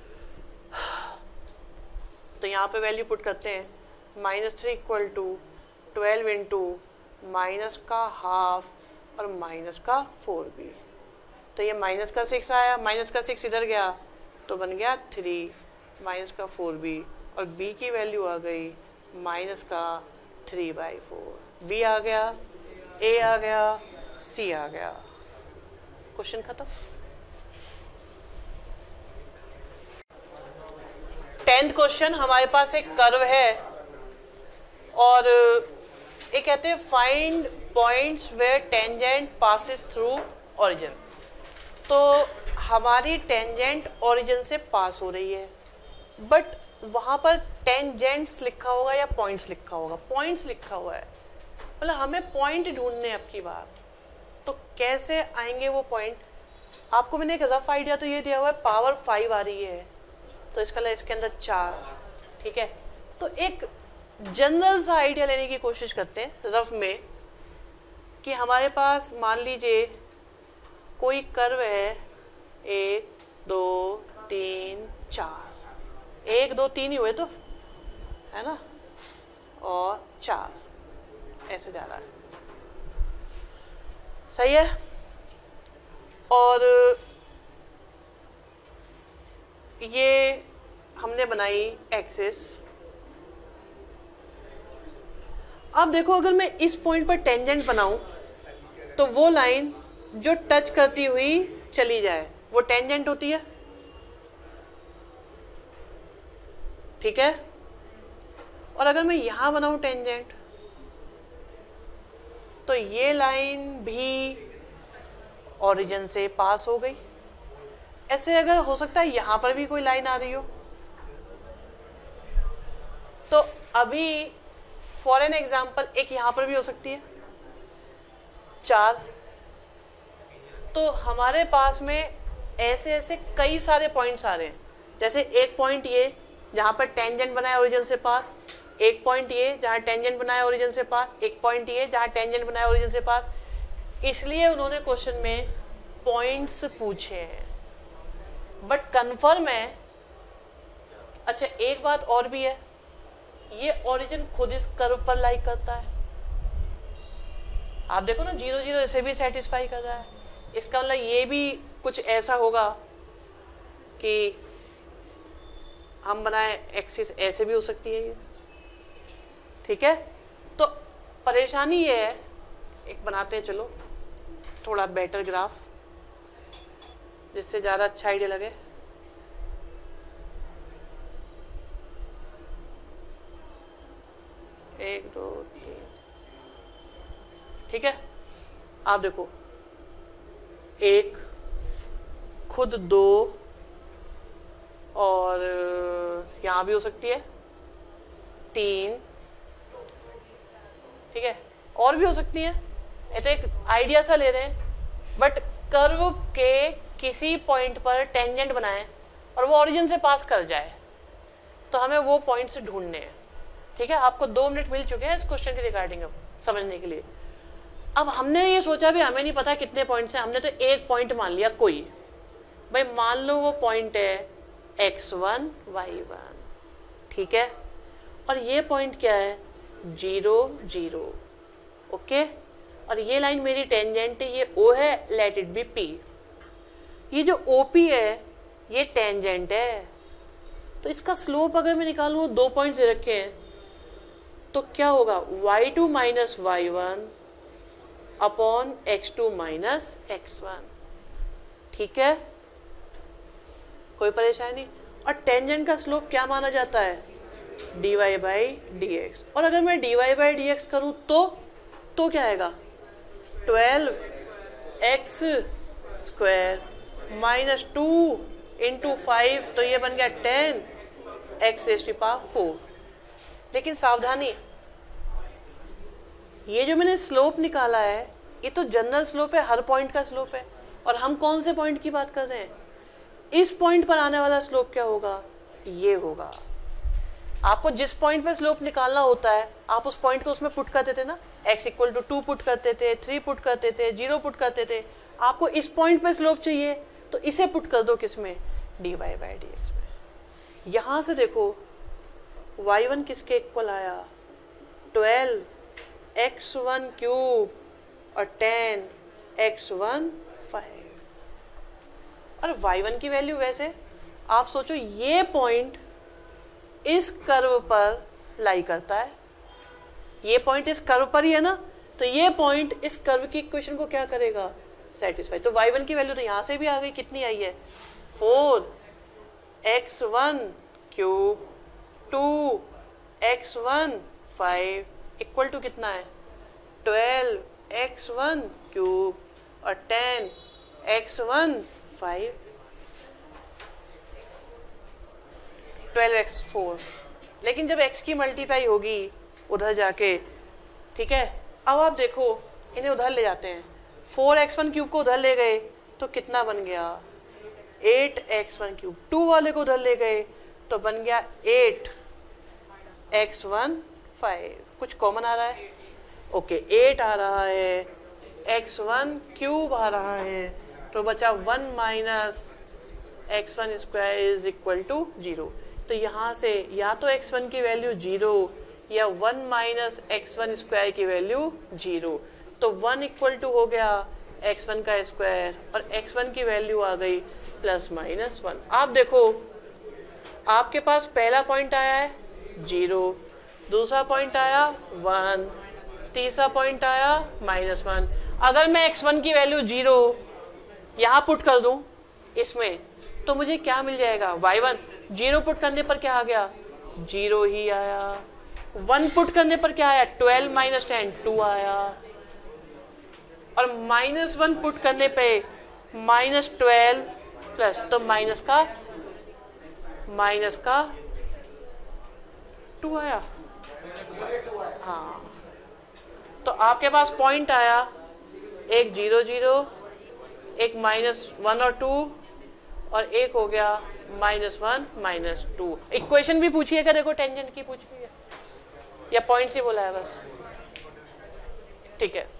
तो यहाँ पे वैल्यू पुट करते हैं, -3 इक्वल टू 12 इंटू माइनस का हाफ और माइनस का 4b, तो ये माइनस का 6 आया, माइनस का 6 इधर गया तो बन गया 3 माइनस का 4b, और b की वैल्यू आ गई माइनस का 3/4, b आ गया, a आ गया, c आ गया। क्वेश्चन खत्म। 10th क्वेश्चन, हमारे पास एक कर्व है और ये कहते हैं find points where tangent passes through origin. तो हमारी टेंजेंट ओरिजिन से पास हो रही है, बट वहां पर टेंजेंट्स लिखा होगा या पॉइंट्स लिखा होगा, पॉइंट्स लिखा हुआ है, मतलब हमें पॉइंट ढूंढने अब की बार, तो कैसे आएंगे वो पॉइंट। आपको मैंने एक रफ आइडिया तो ये दिया हुआ है, पावर 5 आ रही है तो इसका इसके अंदर 4, ठीक है। तो एक जनरल सा आइडिया लेने की कोशिश करते हैं रफ में, कि हमारे पास मान लीजिए कोई कर्व है 1 2 3 4, 1 2 3 ही हुए तो है ना, और 4 ऐसे जा रहा है, सही है। और ये हमने बनाई एक्सिस। अब देखो, अगर मैं इस पॉइंट पर टेंजेंट बनाऊं तो वो लाइन जो टच करती हुई चली जाए वो टेंजेंट होती है, ठीक है। और अगर मैं यहां बनाऊं टेंजेंट तो ये लाइन भी ओरिजिन से पास हो गई। ऐसे अगर हो सकता है यहां पर भी कोई लाइन आ रही हो, तो अभी फॉर एन एग्जाम्पल एक यहां पर भी हो सकती है 4। तो हमारे पास में ऐसे ऐसे कई सारे पॉइंट्स आ रहे हैं, जैसे एक पॉइंट ये जहां पर टेंजेंट बनाया ओरिजिन से पास, एक पॉइंट ये जहां टेंजेंट बनाया ओरिजिन से पास, एक पॉइंट ये जहां टेंजेंट बनाया ओरिजिन से पास। इसलिए उन्होंने क्वेश्चन में पॉइंट्स पूछे हैं, बट कंफर्म है। अच्छा, एक बात और भी है, ये ओरिजिन खुद इस कर्व पर लाई करता है। आप देखो ना 0 0 इसे भी सेटिस्फाई कर रहा है, इसका मतलब ये भी कुछ ऐसा होगा कि हम बनाए एक्सिस ऐसे भी हो सकती है ये, ठीक है। तो परेशानी ये है, एक बनाते हैं चलो थोड़ा बेटर ग्राफ जिससे ज्यादा अच्छा आइडिया लगे। एक दो तीन, ठीक है। आप देखो, एक खुद 2 और यहां भी हो सकती है 3, ठीक है, और भी हो सकती है। ये तो एक आइडिया सा ले रहे हैं, बट कर्व के किसी पॉइंट पर टेंजेंट बनाए और वो ओरिजिन से पास कर जाए, तो हमें वो पॉइंट से ढूंढने हैं, ठीक है। आपको 2 मिनट मिल चुके हैं इस क्वेश्चन के रिगार्डिंग अब समझने के लिए। अब हमने ये सोचा भी हमें नहीं पता कितने पॉइंट्स हैं, हमने तो एक पॉइंट मान लिया कोई, भाई मान लो वो पॉइंट है x1 y1, ठीक है। और ये पॉइंट क्या है 0 0, ओके। और ये लाइन मेरी टेंजेंट है, ये O है, लेट इट बी P। ये जो OP है ये टेंजेंट है, तो इसका स्लोप अगर मैं निकालूं 2 पॉइंट्स रखे हैं तो क्या होगा y2 minus y1 upon x2 minus x1। ठीक है, कोई परेशानी। और टेंजेंट का स्लोप क्या माना जाता है? dy by d x. और अगर मैं dy बाई डी एक्स करूं तो क्या आएगा? 12x स्क्वायर माइनस 2 इंटू 5, तो ये बन गया 10x रेज़ टू पावर 4। लेकिन सावधानी, ये जो मैंने स्लोप निकाला है ये तो जनरल स्लोप है, हर पॉइंट का स्लोप है। और हम कौन से पॉइंट की बात कर रहे हैं? इस पॉइंट पर आने वाला स्लोप क्या होगा? ये होगा। आपको जिस पॉइंट पे स्लोप निकालना होता है आप उस पॉइंट को उसमें पुट करते थे ना, x इक्वल टू 2 पुट करते थे, 3 पुट करते थे, 0 पुट करते थे। आपको इस पॉइंट पे स्लोप चाहिए तो इसे पुट कर दो, किसमें? dy बाई डी एक्स में। यहां से देखो y1 किसके इक्वल आया? 12x1 क्यूब और 10x1 5। और y1 की वैल्यू, वैसे आप सोचो ये पॉइंट इस कर्व पर लाई करता है, ये पॉइंट इस कर्व पर ही है ना, तो ये पॉइंट इस कर्व की इक्वेशन को क्या करेगा? सेटिस्फाई। तो y1 की वैल्यू तो यहां से भी आ गई, कितनी आई है? 4x1 cube 2x1 5 equal to कितना है? 12x1 क्यूब और 10x1 5, 12x4। लेकिन जब x की मल्टीप्लाई होगी उधर जाके, ठीक है, अब आप देखो इन्हें उधर ले जाते हैं, 4x1 क्यूब को उधर ले गए तो कितना बन गया? 8x1 cube. 2 वाले को उधर ले गए तो बन गया 8x1 5। कुछ कॉमन आ रहा है? ओके, 8 आ रहा है, x1 क्यूब आ रहा है, तो बचा 1 minus x1 square is equal to 0। तो यहाँ से या तो x1 की वैल्यू 0 या 1 माइनस x1 स्क्वायर की वैल्यू 0। तो 1 इक्वल टू हो गया x1 का स्क्वायर और x1 की वैल्यू आ गई प्लस माइनस 1। आप देखो आपके पास पहला पॉइंट आया है 0, दूसरा पॉइंट आया 1, तीसरा पॉइंट आया -1। अगर मैं x1 की वैल्यू 0 यहाँ पुट कर दूं इसमें, तो मुझे क्या मिल जाएगा? y1 0 पुट करने पर क्या आ गया? 0 ही आया। 1 पुट करने पर क्या आया? 12 माइनस 10 2 आया। और -1 पुट करने पे -12 प्लस, तो माइनस का 2 आया। हाँ, तो आपके पास पॉइंट आया एक 0 0, एक -1 और 2, और एक हो गया -1 -2। इक्वेशन भी पूछिएगा, देखो टेंजेंट की पूछी है या पॉइंट ही बोला है बस? ठीक है।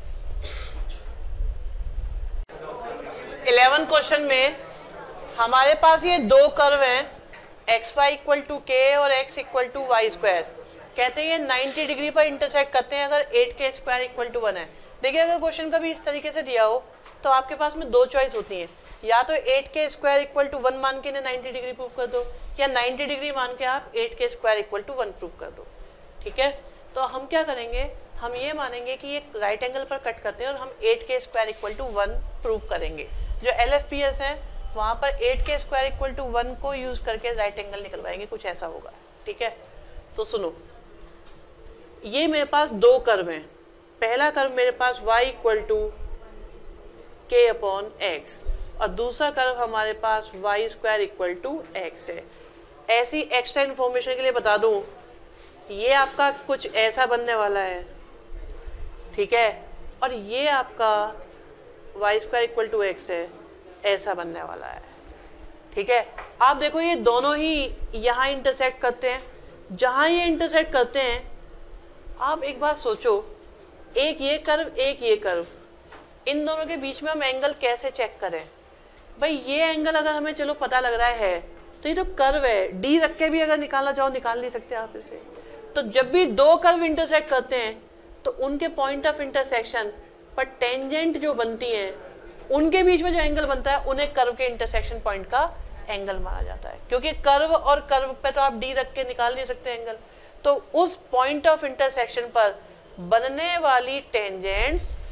11 क्वेश्चन में हमारे पास ये दो कर्व हैं, xy इक्वल टू k और x equal to y square. कहते हैं ये 90 डिग्री पर इंटरसेक्ट करते हैं अगर 8k स्क्वायर इक्वल टू 1 है। देखिए अगर क्वेश्चन कभी इस तरीके से दिया हो तो आपके पास में दो चॉइस होती है, या तो 8k स्क्वायर इक्वल टू 1 मान के 90 डिग्री प्रूव कर दो, या 90 डिग्री मान के आप 8k square equal to 1 prove कर दो। ठीक है, तो हम क्या करेंगे, हम ये मानेंगे कि ये राइट एंगल पर कट करते हैं और हम 8k square equal to 1 prove करेंगे। जो LFPS है वहां पर 8k स्क्वायर इक्वल टू 1 को यूज करके राइट एंगल निकलवाएंगे, कुछ ऐसा होगा। ठीक है, तो सुनो, ये मेरे पास दो कर्व हैं। पहला कर्व मेरे पास y equal to k upon x और दूसरा कर्व हमारे पास y square equal to x है। ऐसी एक्स्ट्रा इन्फॉर्मेशन के लिए बता दूं, ये आपका कुछ ऐसा बनने वाला है, ठीक है, और ये आपका y square equal to x है, ऐसा बनने वाला है। ठीक है, आप देखो ये दोनों ही यहाँ इंटरसेक्ट करते हैं। जहां ये इंटरसेक्ट करते हैं, आप एक बात सोचो, एक ये कर्व एक ये कर्व, इन दोनों के बीच में हम एंगल कैसे चेक करें? भाई ये एंगल अगर हमें चलो पता लग रहा है तो ये तो कर्व है, डी रख के भी अगर निकालना चाहो निकाल नहीं सकते आप इसे। तो जब भी दो कर्व इंटरसेक्ट करते हैं तो उनके पॉइंट ऑफ इंटरसेक्शन पर टेंजेंट जो बनती है उनके बीच में जो एंगल बनता है उन्हें कर्व के इंटरसेक्शन पॉइंट का एंगल माना जाता है, क्योंकि कर्व और कर्व पे तो आप डी रख के निकाल नहीं सकते एंगल। तो उस पॉइंट ऑफ इंटरसेक्शन पर बनने वाली टेंजेंट्स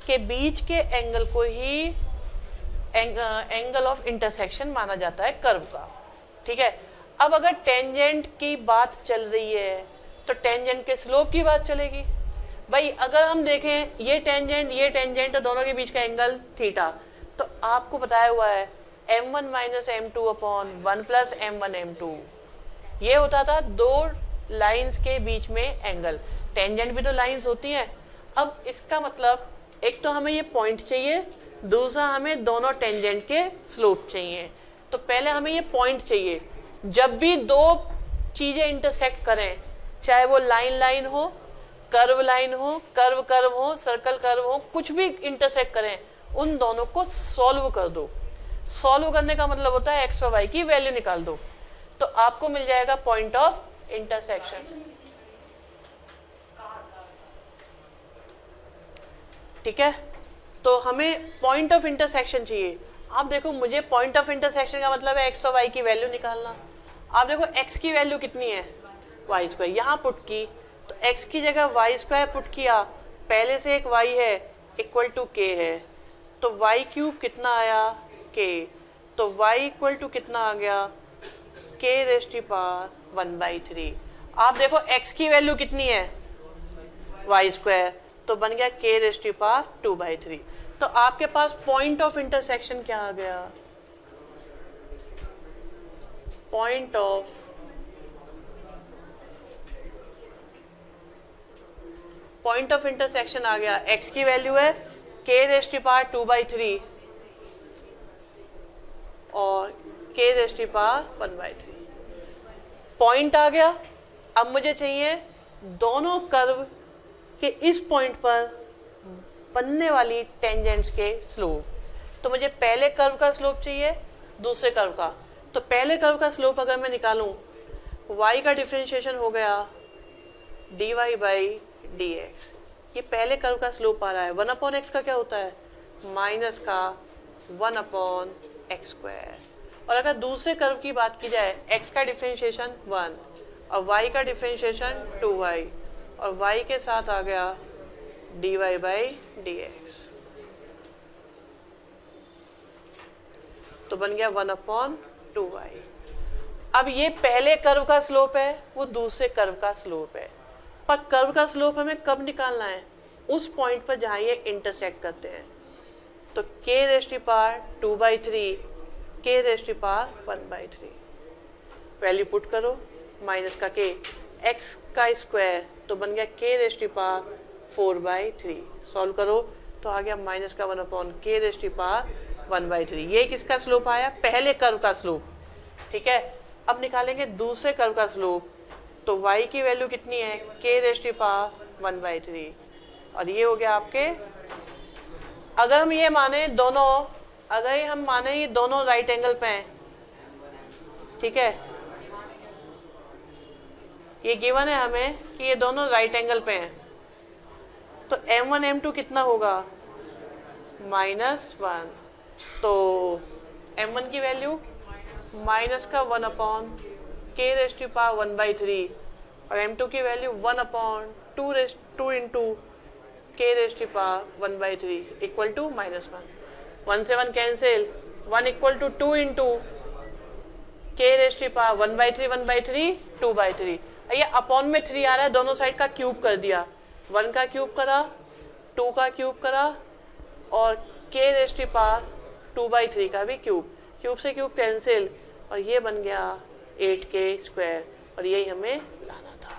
के बीच के एंगल को ही एंगल ऑफ इंटरसेक्शन माना जाता है कर्व का। ठीक है, अब अगर टेंजेंट की बात चल रही है तो टेंजेंट के स्लोप की बात चलेगी। भाई अगर हम देखें ये टेंजेंट दोनों के बीच का एंगल थीटा, तो आपको बताया हुआ है m1 minus m2 upon 1 plus m1 m2, ये होता था दो लाइंस के बीच में एंगल। टेंजेंट भी तो लाइंस होती हैं। अब इसका मतलब एक तो हमें ये पॉइंट चाहिए, दूसरा हमें दोनों टेंजेंट के स्लोप चाहिए। तो पहले हमें ये पॉइंट चाहिए। जब भी दो चीजें इंटरसेक्ट करें, चाहे वो लाइन हो, कर्व लाइन हो, कर्व हो, सर्कल कर्व हो, कुछ भी इंटरसेक्ट करें, उन दोनों को सॉल्व कर दो। सॉल्व करने का मतलब होता है एक्स और वाई की वैल्यू निकाल दो, तो आपको मिल जाएगा पॉइंट ऑफ इंटरसेक्शन। ठीक है, तो हमें पॉइंट ऑफ इंटरसेक्शन चाहिए। आप देखो, मुझे पॉइंट ऑफ इंटरसेक्शन का मतलब है एक्स और वाई की वैल्यू निकालना। आप देखो एक्स की वैल्यू कितनी है, वाई स्क्वायर, यहाँ पुट की तो एक्स की जगह वाई स्क्वायर पुट किया, पहले से एक वाई है इक्वल टू के है, तो वाई क्यूब कितना आया के, तो वाई इक्वल टू कितना आ गया के रेज़ टू पावर 1/3। आप देखो एक्स की वैल्यू कितनी है वाई स्क्वायर, तो बन गया के रेज़ टू पावर 2/3। तो आपके पास पॉइंट ऑफ इंटरसेक्शन क्या आ गया, पॉइंट ऑफ इंटरसेक्शन आ गया। x की वैल्यू है k रेज़ टू पावर 2/3 और k raise to power 1/3। Point आ गया। अब मुझे चाहिए दोनों कर्व के इस पॉइंट पर बनने वाली टेंजेंट्स के स्लोप। तो मुझे पहले कर्व का स्लोप चाहिए, दूसरे कर्व का। तो पहले कर्व का स्लोप अगर मैं निकालूं, y का डिफरेंशिएशन हो गया dy/dx। ये पहले कर्व का स्लोप आ रहा है। 1/x का क्या होता है, माइनस का 1/x²। और अगर दूसरे कर्व की बात की जाए, x का डिफरेंशिएशन 1 और y का डिफरेंशिएशन 2y, और y के साथ आ गया dy/dx, तो बन गया 1/2y। अब ये पहले कर्व का स्लोप है, वो दूसरे कर्व का स्लोप है। पर कर्व का स्लोप हमें कब निकालना है, उस पॉइंट पर जहां ये इंटरसेक्ट करते हैं। तो k raise to power 2/3, k raise to power 1/3, value put करो, माइनस का k, x का स्क्वायर, तो बन गया k raise to power 4/3। Solve करो तो आ गया माइनस का 1/k रेज़ टू पावर 1/3। ये किसका स्लोप आया, पहले कर्व का स्लोप। ठीक है, अब निकालेंगे दूसरे कर्व का स्लोप। तो y की वैल्यू कितनी है, k रेज़ टू पावर 1/3, और ये हो गया आपके, अगर हम ये माने दोनों, अगर हम माने ये दोनों राइट एंगल पे हैं, ठीक है, ये गिवन है हमें कि ये दोनों राइट एंगल पे हैं, तो m1 m2 कितना होगा, -1। तो m1 की वैल्यू माइनस का 1/k रेज़ टू पावर 1/3, और m2 की वैल्यू 1/2 into k raise to power 1/3 equal to -1। 1 से 1 cancel, 1 equal to 2 into k raise to power 1/3 2/3। ये अपॉन में 3 आ रहा है, दोनों साइड का क्यूब कर दिया, 1 का क्यूब करा, 2 का क्यूब करा, और k रेज़ टू पावर 2/3 का भी क्यूब, क्यूब से क्यूब कैंसिल, और ये बन गया 8k², और यही हमें लाना था।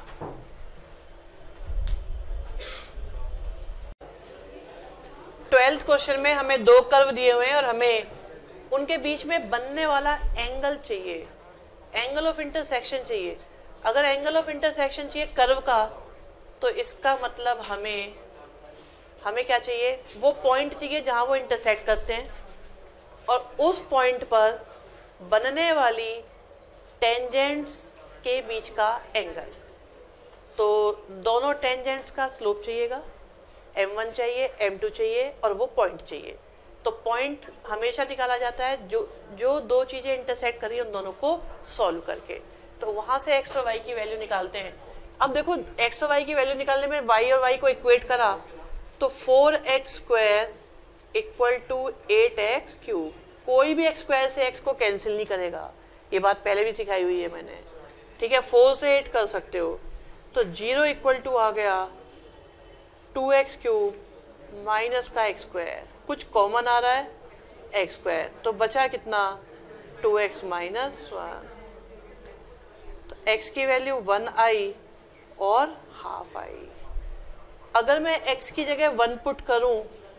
ट्वेल्थ क्वेश्चन में हमें दो कर्व दिए हुए हैं और हमें उनके बीच में बनने वाला एंगल चाहिए, एंगल ऑफ इंटरसेक्शन चाहिए। अगर एंगल ऑफ इंटरसेक्शन चाहिए कर्व का, तो इसका मतलब हमें क्या चाहिए, वो पॉइंट चाहिए जहां वो इंटरसेक्ट करते हैं, और उस पॉइंट पर बनने वाली टेंजेंट्स के बीच का एंगल। तो दोनों टेंजेंट्स का स्लोप चाहिएगा, m1 चाहिए, m2 चाहिए, और वो पॉइंट चाहिए। तो पॉइंट हमेशा निकाला जाता है जो दो चीजें इंटरसेक्ट करी उन दोनों को सॉल्व करके। तो वहां से x और y की वैल्यू निकालते हैं। अब देखो x और y की वैल्यू निकालने में y और y को इक्वेट करा, तो 4x square equal to 8x cube. कोई भी x स्क्वायर से x को कैंसिल नहीं करेगा, ये बात पहले भी सिखाई हुई है मैंने, ठीक है। 4 से 8 कर सकते हो, तो 0 इक्वल टू आ गया 2x क्यूब माइनस का x स्क्वायर, कुछ कॉमन आ रहा है x स्क्वायर, तो बचा कितना 2x माइनस 1। तो x की वैल्यू 1i और हाफ आई। अगर मैं x की जगह 1 पुट करूं,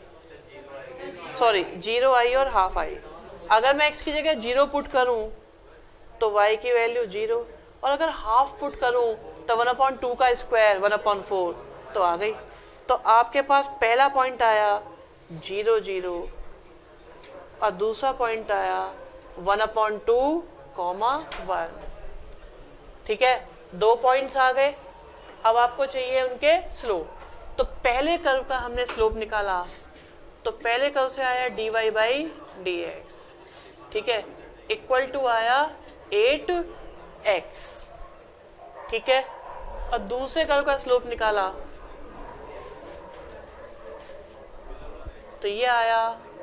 सॉरी 0i और हाफ आई, अगर मैं x की जगह 0 पुट करूं तो y की वैल्यू 0, और अगर हाफ पुट करूं तो 1/2 का स्क्वायर 1/4 तो आ गई। तो आपके पास पहला पॉइंट आया 0 0 और दूसरा पॉइंट आया 1/2, 1। ठीक है, 2 पॉइंट्स आ गए। अब आपको चाहिए उनके स्लोप। तो पहले कर्व का हमने स्लोप निकाला, तो पहले कर्व से आया dy/dx, ठीक है, इक्वल टू आया 8x, ठीक है। और दूसरे कर्व का स्लोप निकाला तो ये आया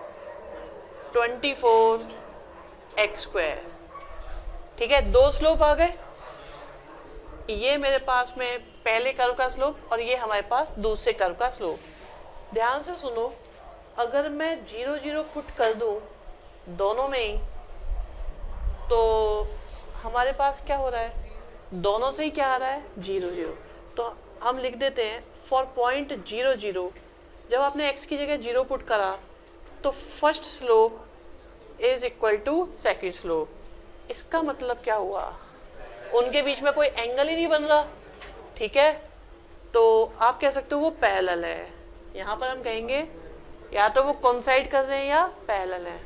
24x स्क्वायर, ठीक है। 2 स्लोप आ गए, ये मेरे पास में पहले कर्व का स्लोप और ये हमारे पास दूसरे कर्व का स्लोप। ध्यान से सुनो, अगर मैं 0 0 पुट कर दूं दोनों में ही, तो हमारे पास क्या हो रहा है, दोनों से ही क्या आ रहा है 0 0। तो हम लिख देते हैं फॉर पॉइंट 0 0, जब आपने x की जगह 0 पुट करा तो first slope is equal to second slope. इसका मतलब क्या हुआ, उनके बीच में कोई एंगल ही नहीं बन रहा, ठीक है। तो आप कह सकते हो वो पैरेलल है। यहाँ पर हम कहेंगे या तो वो कोइंसाइड कर रहे हैं या पैरेलल है।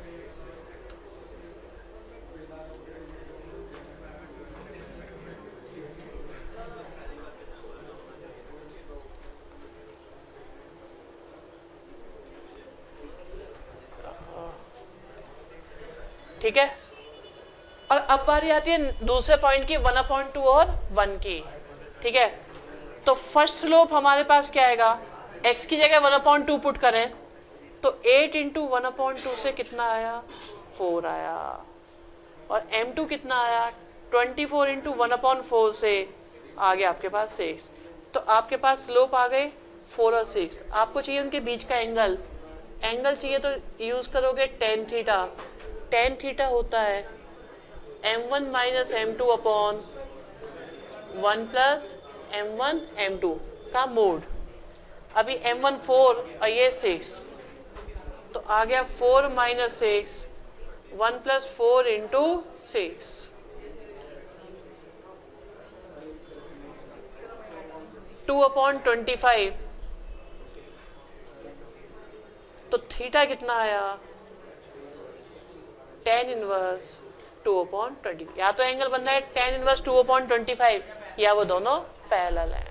ठीक है, और अब बारी आती है दूसरे पॉइंट की 1/2 और 1 की, ठीक है। तो फर्स्ट स्लोप हमारे पास क्या आएगा, x की जगह 1/2 पुट करें तो 8 × 1/2 से कितना आया 4 आया, और m2 कितना आया 24 × 1/4 से आ गया आपके पास 6। तो आपके पास स्लोप आ गए 4 और 6। आपको चाहिए उनके बीच का एंगल, एंगल चाहिए तो यूज करोगे tan थीटा। tan थीटा होता है m1 minus m2 upon 1 plus m1 m2 का मोड। अभी m1 4 और ये 6, तो आ गया 4 माइनस 6, 1 प्लस 4 इंटू 6, 2/25। तो थीटा कितना आया tan इनवर्स 2/20। या तो एंगल बन रहा है tan इनवर्स 2/25 या वो दोनों पैरेलल हैं।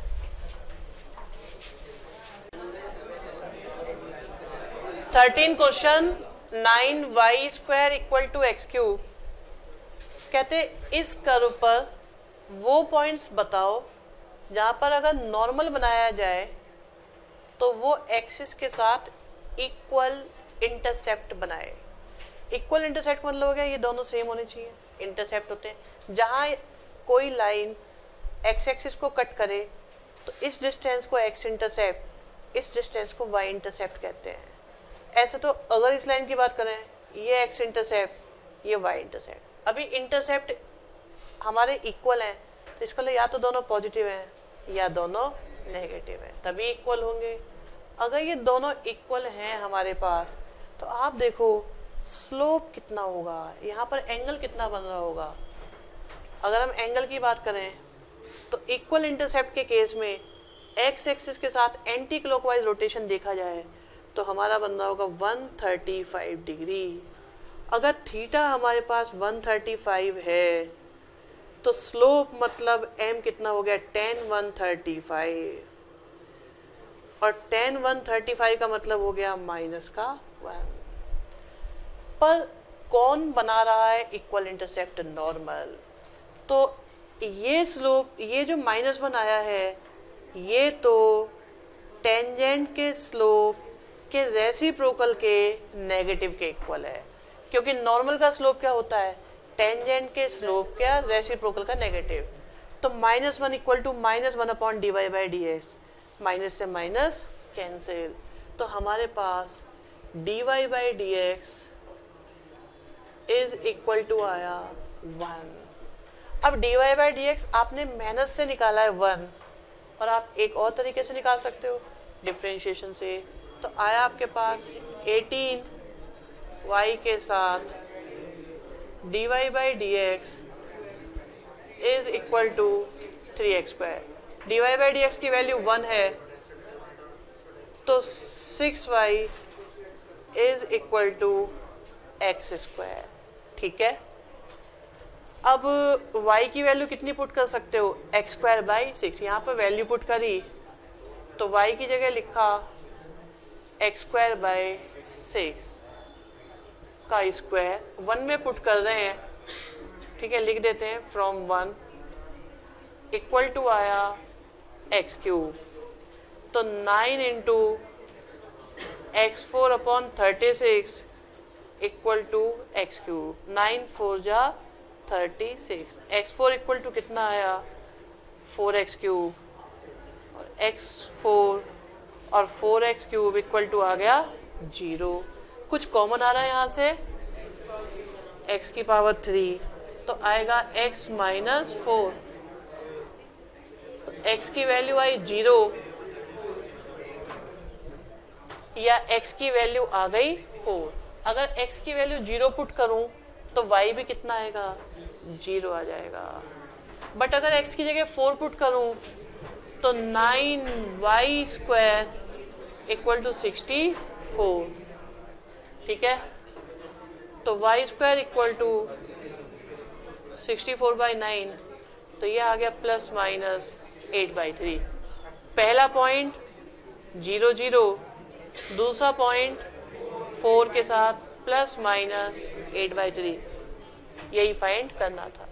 Question 9y² equal to x³ कहते इस कर्व पर वो पॉइंट्स बताओ जहां पर अगर नॉर्मल बनाया जाए तो वो एक्सिस के साथ इक्वल इंटरसेप्ट बनाए। इक्वल इंटरसेप्ट मतलब हो गया ये दोनों सेम होने चाहिए, इंटरसेप्ट होते हैं जहां कोई लाइन एक्स एक्सिस को कट करे तो इस डिस्टेंस को एक्स इंटरसेप्ट, इस डिस्टेंस को वाई इंटरसेप्ट कहते हैं। ऐसे तो अगर इस लाइन की बात करें, ये एक्स इंटरसेप्ट, ये वाई इंटरसेप्ट। अभी इंटरसेप्ट हमारे इक्वल हैं तो इसका या तो दोनों पॉजिटिव हैं या दोनों नेगेटिव हैं, तभी इक्वल होंगे। अगर ये दोनों इक्वल हैं हमारे पास तो आप देखो स्लोप कितना होगा, यहाँ पर एंगल कितना बन रहा होगा। अगर हम एंगल की बात करें तो इक्वल इंटरसेप्ट के केस में एक्स एक्सिस के साथ एंटी क्लॉकवाइज रोटेशन देखा जाए तो हमारा बन रहा होगा 135 डिग्री। अगर थीटा हमारे पास 135 है तो स्लोप मतलब m कितना हो गया tan 135, और tan 135 का मतलब हो गया -1। पर कौन बना रहा है इक्वल इंटरसेप्ट, नॉर्मल। तो ये स्लोप, ये जो -1 आया है ये तो टेंजेंट के स्लोप के रेसिप्रोकल के नेगेटिव के इक्वल है, क्योंकि नॉर्मल का स्लोप क्या होता है, टेंजेंट के स्लोप का रेसिप्रोकल का नेगेटिव। तो -1 equal to -1 upon dy by dx, minus से माइनस कैंसिल, तो हमारे पास dy by dx is equal to आया 1। अब dy बाई dx आपने मेहनत से निकाला है 1, और आप एक और तरीके से निकाल सकते हो डिफरेंशिएशन से। तो आया आपके पास 18 y के साथ dy by dx is equal to 3x square. dy by dx की वैल्यू 1 है, तो 6y is equal to x square. ठीक है, अब y की वैल्यू कितनी पुट कर सकते हो, x स्क्वायर बाई 6। यहाँ पर वैल्यू पुट करी तो y की जगह लिखा x स्क्वायर बाई 6 का स्क्वायर, 1 में पुट कर रहे हैं। ठीक है, लिख देते हैं फ्रॉम 1 इक्वल टू आया x क्यूब, तो 9 into x4 upon 36 equal to x cube, 9 4 जा 36, x4 इक्वल टू कितना आया 4x क्यूब, और x4 और 4x क्यूब इक्वल टू आ गया 0। कुछ कॉमन आ रहा है यहाँ से, x की पावर 3, तो आएगा x माइनस 4, तो x की वैल्यू आई 0, या x की वैल्यू आ गई 4। अगर x की वैल्यू 0 पुट करूं तो y भी कितना आएगा, 0 आ जाएगा। बट अगर x की जगह 4 पुट करूं तो 9y स्क्वायर इक्वल टू 64। ठीक है, तो y square equal to 64 by 9, तो ये आ गया प्लस माइनस 8/3। पहला पॉइंट 0 0, दूसरा पॉइंट 4 के साथ प्लस माइनस 8/3, यही फाइंड करना था।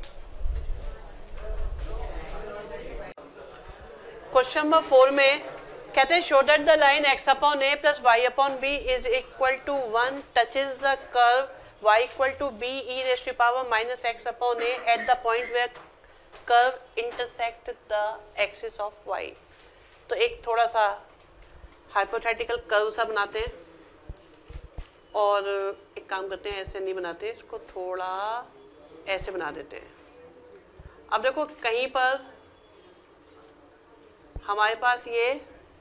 क्वेश्चन नंबर 4 में कहते हैं show that the line x upon a plus y upon b is equal to 1 touches the curve y equal to b e raised to power minus x upon a at the point where curve intersect the axis of y। तो एक थोड़ा सा hypothetical curve सा बनाते हैं, और एक काम करते हैं, ऐसे नहीं बनाते, इसको थोड़ा ऐसे बना देते हैं। अब देखो कहीं पर हमारे पास ये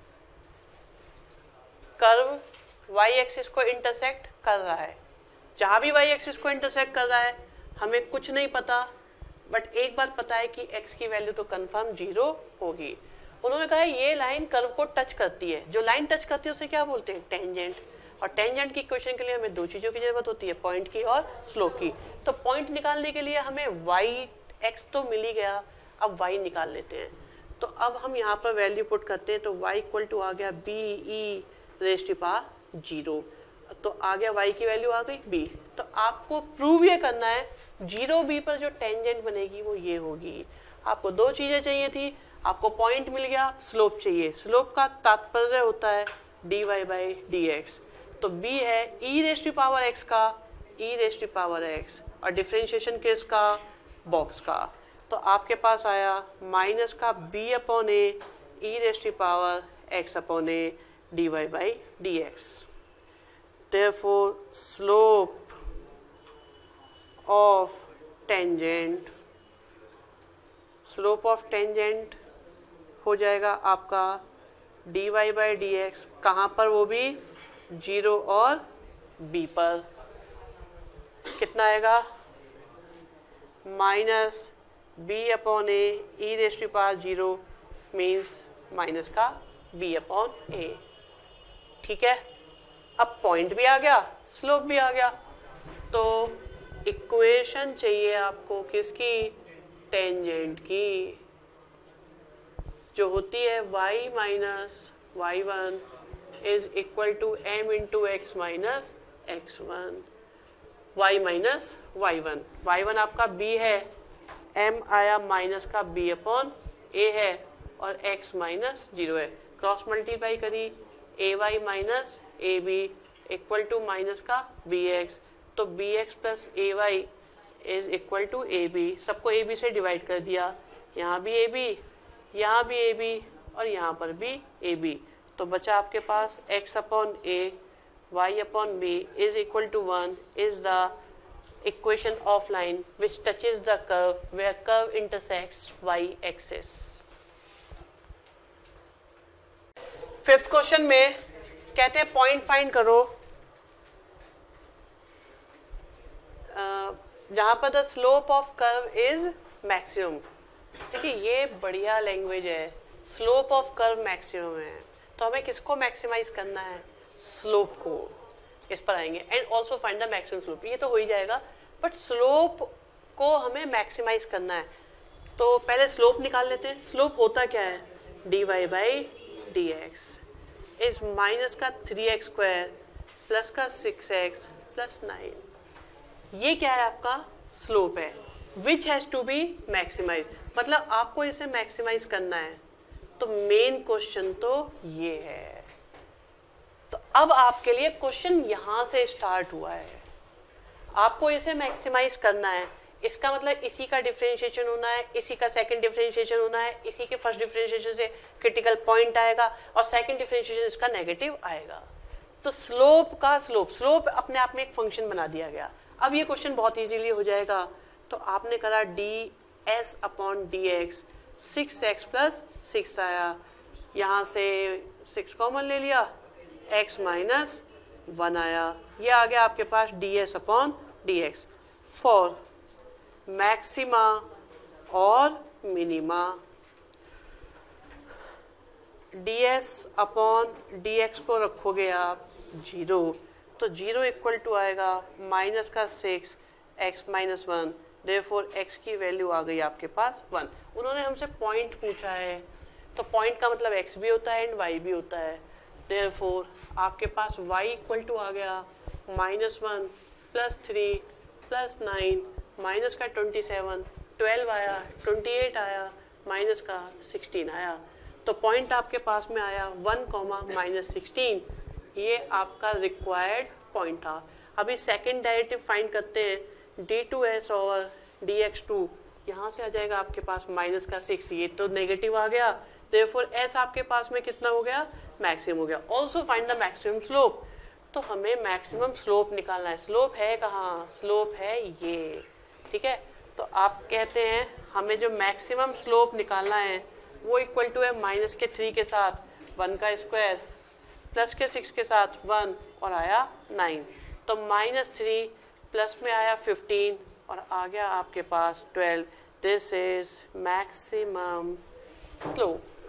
कर्व y एक्सिस को इंटरसेक्ट कर रहा है, जहां भी y एक्सिस को इंटरसेक्ट कर रहा है हमें कुछ नहीं पता, बट एक बात पता है कि x की वैल्यू तो कंफर्म 0 होगी। उन्होंने कहा है ये लाइन कर्व को टच करती है, जो लाइन टच करती है उसे क्या बोलते हैं, टेंजेंट। और टेंजेंट की इक्वेशन के लिए हमें दो चीजों की जरूरत होती है, पॉइंट की और स्लोप की। तो पॉइंट निकालने के लिए हमें y x तो मिल ही गया, अब y निकाल लेते हैं। तो अब हम यहाँ पर वैल्यू पुट करते हैं, तो y इक्वल टू आ गया b e raised to power 0, तो आ गया y की वैल्यू आ गई b। तो आपको प्रूव ये करना है 0b पर जो टेंजेंट बनेगी वो ये होगी। आपको दो चीजें चाहिए थी, आपको पॉइंट मिल गया, स्लोप चाहिए। स्लोप का तात्पर्य होता है dy बाई dx, तो b है e raised to power x का, e raised to power x, और डिफरेंशिएशन किसका, बॉक्स का। तो आपके पास आया माइनस का b upon a e raised to power x upon a dy by dx। Therefore, slope of tangent हो जाएगा आपका dy बाई dx, कहाँ पर, वो भी 0 और b पर। कितना आएगा, minus b upon a e raised to power 0 means minus का b अपॉन ए। ठीक है, अब पॉइंट भी आ गया, स्लोप भी आ गया, तो इक्वेशन चाहिए आपको किसकी, टेंजेंट की, जो होती है y minus y1 is equal to m into x minus x1, y minus y1 आपका b है, m आया माइनस का b अपॉन a है, और x माइनस 0 है। क्रॉस मल्टीप्लाई करी, a y minus a b equal to minus का b x, तो b x plus a y is equal to a b. सबको ए बी से डिवाइड कर दिया, यहाँ भी ए बी, यहाँ भी ए बी और यहाँ पर भी ए बी, तो बचा आपके पास x upon a y upon b is equal to 1 is the equation of line which touches the curve where curve intersects y axis। Fifth question में कहते हैं पॉइंट फाइंड करो जहां पर the slope of curve is maximum. देखिए ये बढ़िया language है, स्लोप ऑफ कर्व मैक्सिमम है, तो हमें किसको मैक्सिमाइज करना है, स्लोप को। इस पर आएंगे and also find the maximum slope, ये तो हो ही जाएगा, बट स्लोप को हमें मैक्सिमाइज करना है। तो पहले स्लोप निकाल लेते हैं। स्लोप होता क्या है, d y by d x is minus का 3x स्क्वायर प्लस का 6x प्लस 9, ये क्या है आपका स्लोप है, which has to be maximize, मतलब आपको इसे मैक्सिमाइज करना है। तो मेन क्वेश्चन तो ये है। तो अब आपके लिए क्वेश्चन यहां से स्टार्ट हुआ है, आपको इसे मैक्सिमाइज करना है। इसका मतलब इसी का डिफरेंशिएशन होना है, इसी का सेकंड डिफरेंशिएशन होना है, इसी के फर्स्ट डिफरेंशिएशन से क्रिटिकल पॉइंट आएगा और सेकंड डिफरेंशिएशन इसका नेगेटिव आएगा। तो स्लोप का स्लोप अपने आप में एक फंक्शन बना दिया गया। अब ये क्वेश्चन बहुत इजीली हो जाएगा। तो आपने करा d s upon d x, 6x प्लस 6 आया, यहाँ से 6 कॉमन ले लिया, x माइनस 1 आया, ये आ गया आपके पास d s upon d x. For maxima और minima, d s upon d x को रखोगे आप 0, तो 0 इक्वल टू आएगा माइनस का 6 x माइनस 1, देयरफॉर x की वैल्यू आ गई आपके पास 1। उन्होंने हमसे पॉइंट पूछा है, तो पॉइंट का मतलब x भी होता है एंड y भी होता है, देयरफॉर आपके पास y इक्वल टू आ गया -1 प्लस 3 प्लस 9 माइनस का 27, 12 आया, 28 आया, माइनस का 16 आया। तो पॉइंट आपके पास में आया 1,-16, ये आपका रिक्वायर्ड पॉइंट था। अभी सेकंड डेरिवेटिव फाइंड करते हैं, d2s ओवर dx2, यहाँ से आ जाएगा आपके पास माइनस का 6, ये तो नेगेटिव आ गया, देयरफॉर s आपके पास में कितना हो गया, मैक्सिमम हो गया। Also find the maximum slope, तो हमें मैक्सिमम स्लोप निकालना है। स्लोप है कहाँ, स्लोप है ये, ठीक है। तो आप कहते हैं हमें जो मैक्सिमम स्लोप निकालना है वो इक्वल टू है माइनस के 3 के साथ 1 का स्क्वायर प्लस के 6 के साथ 1 और आया 9, तो -3 प्लस में आया 15 और आ गया आपके पास 12। This is maximum slope.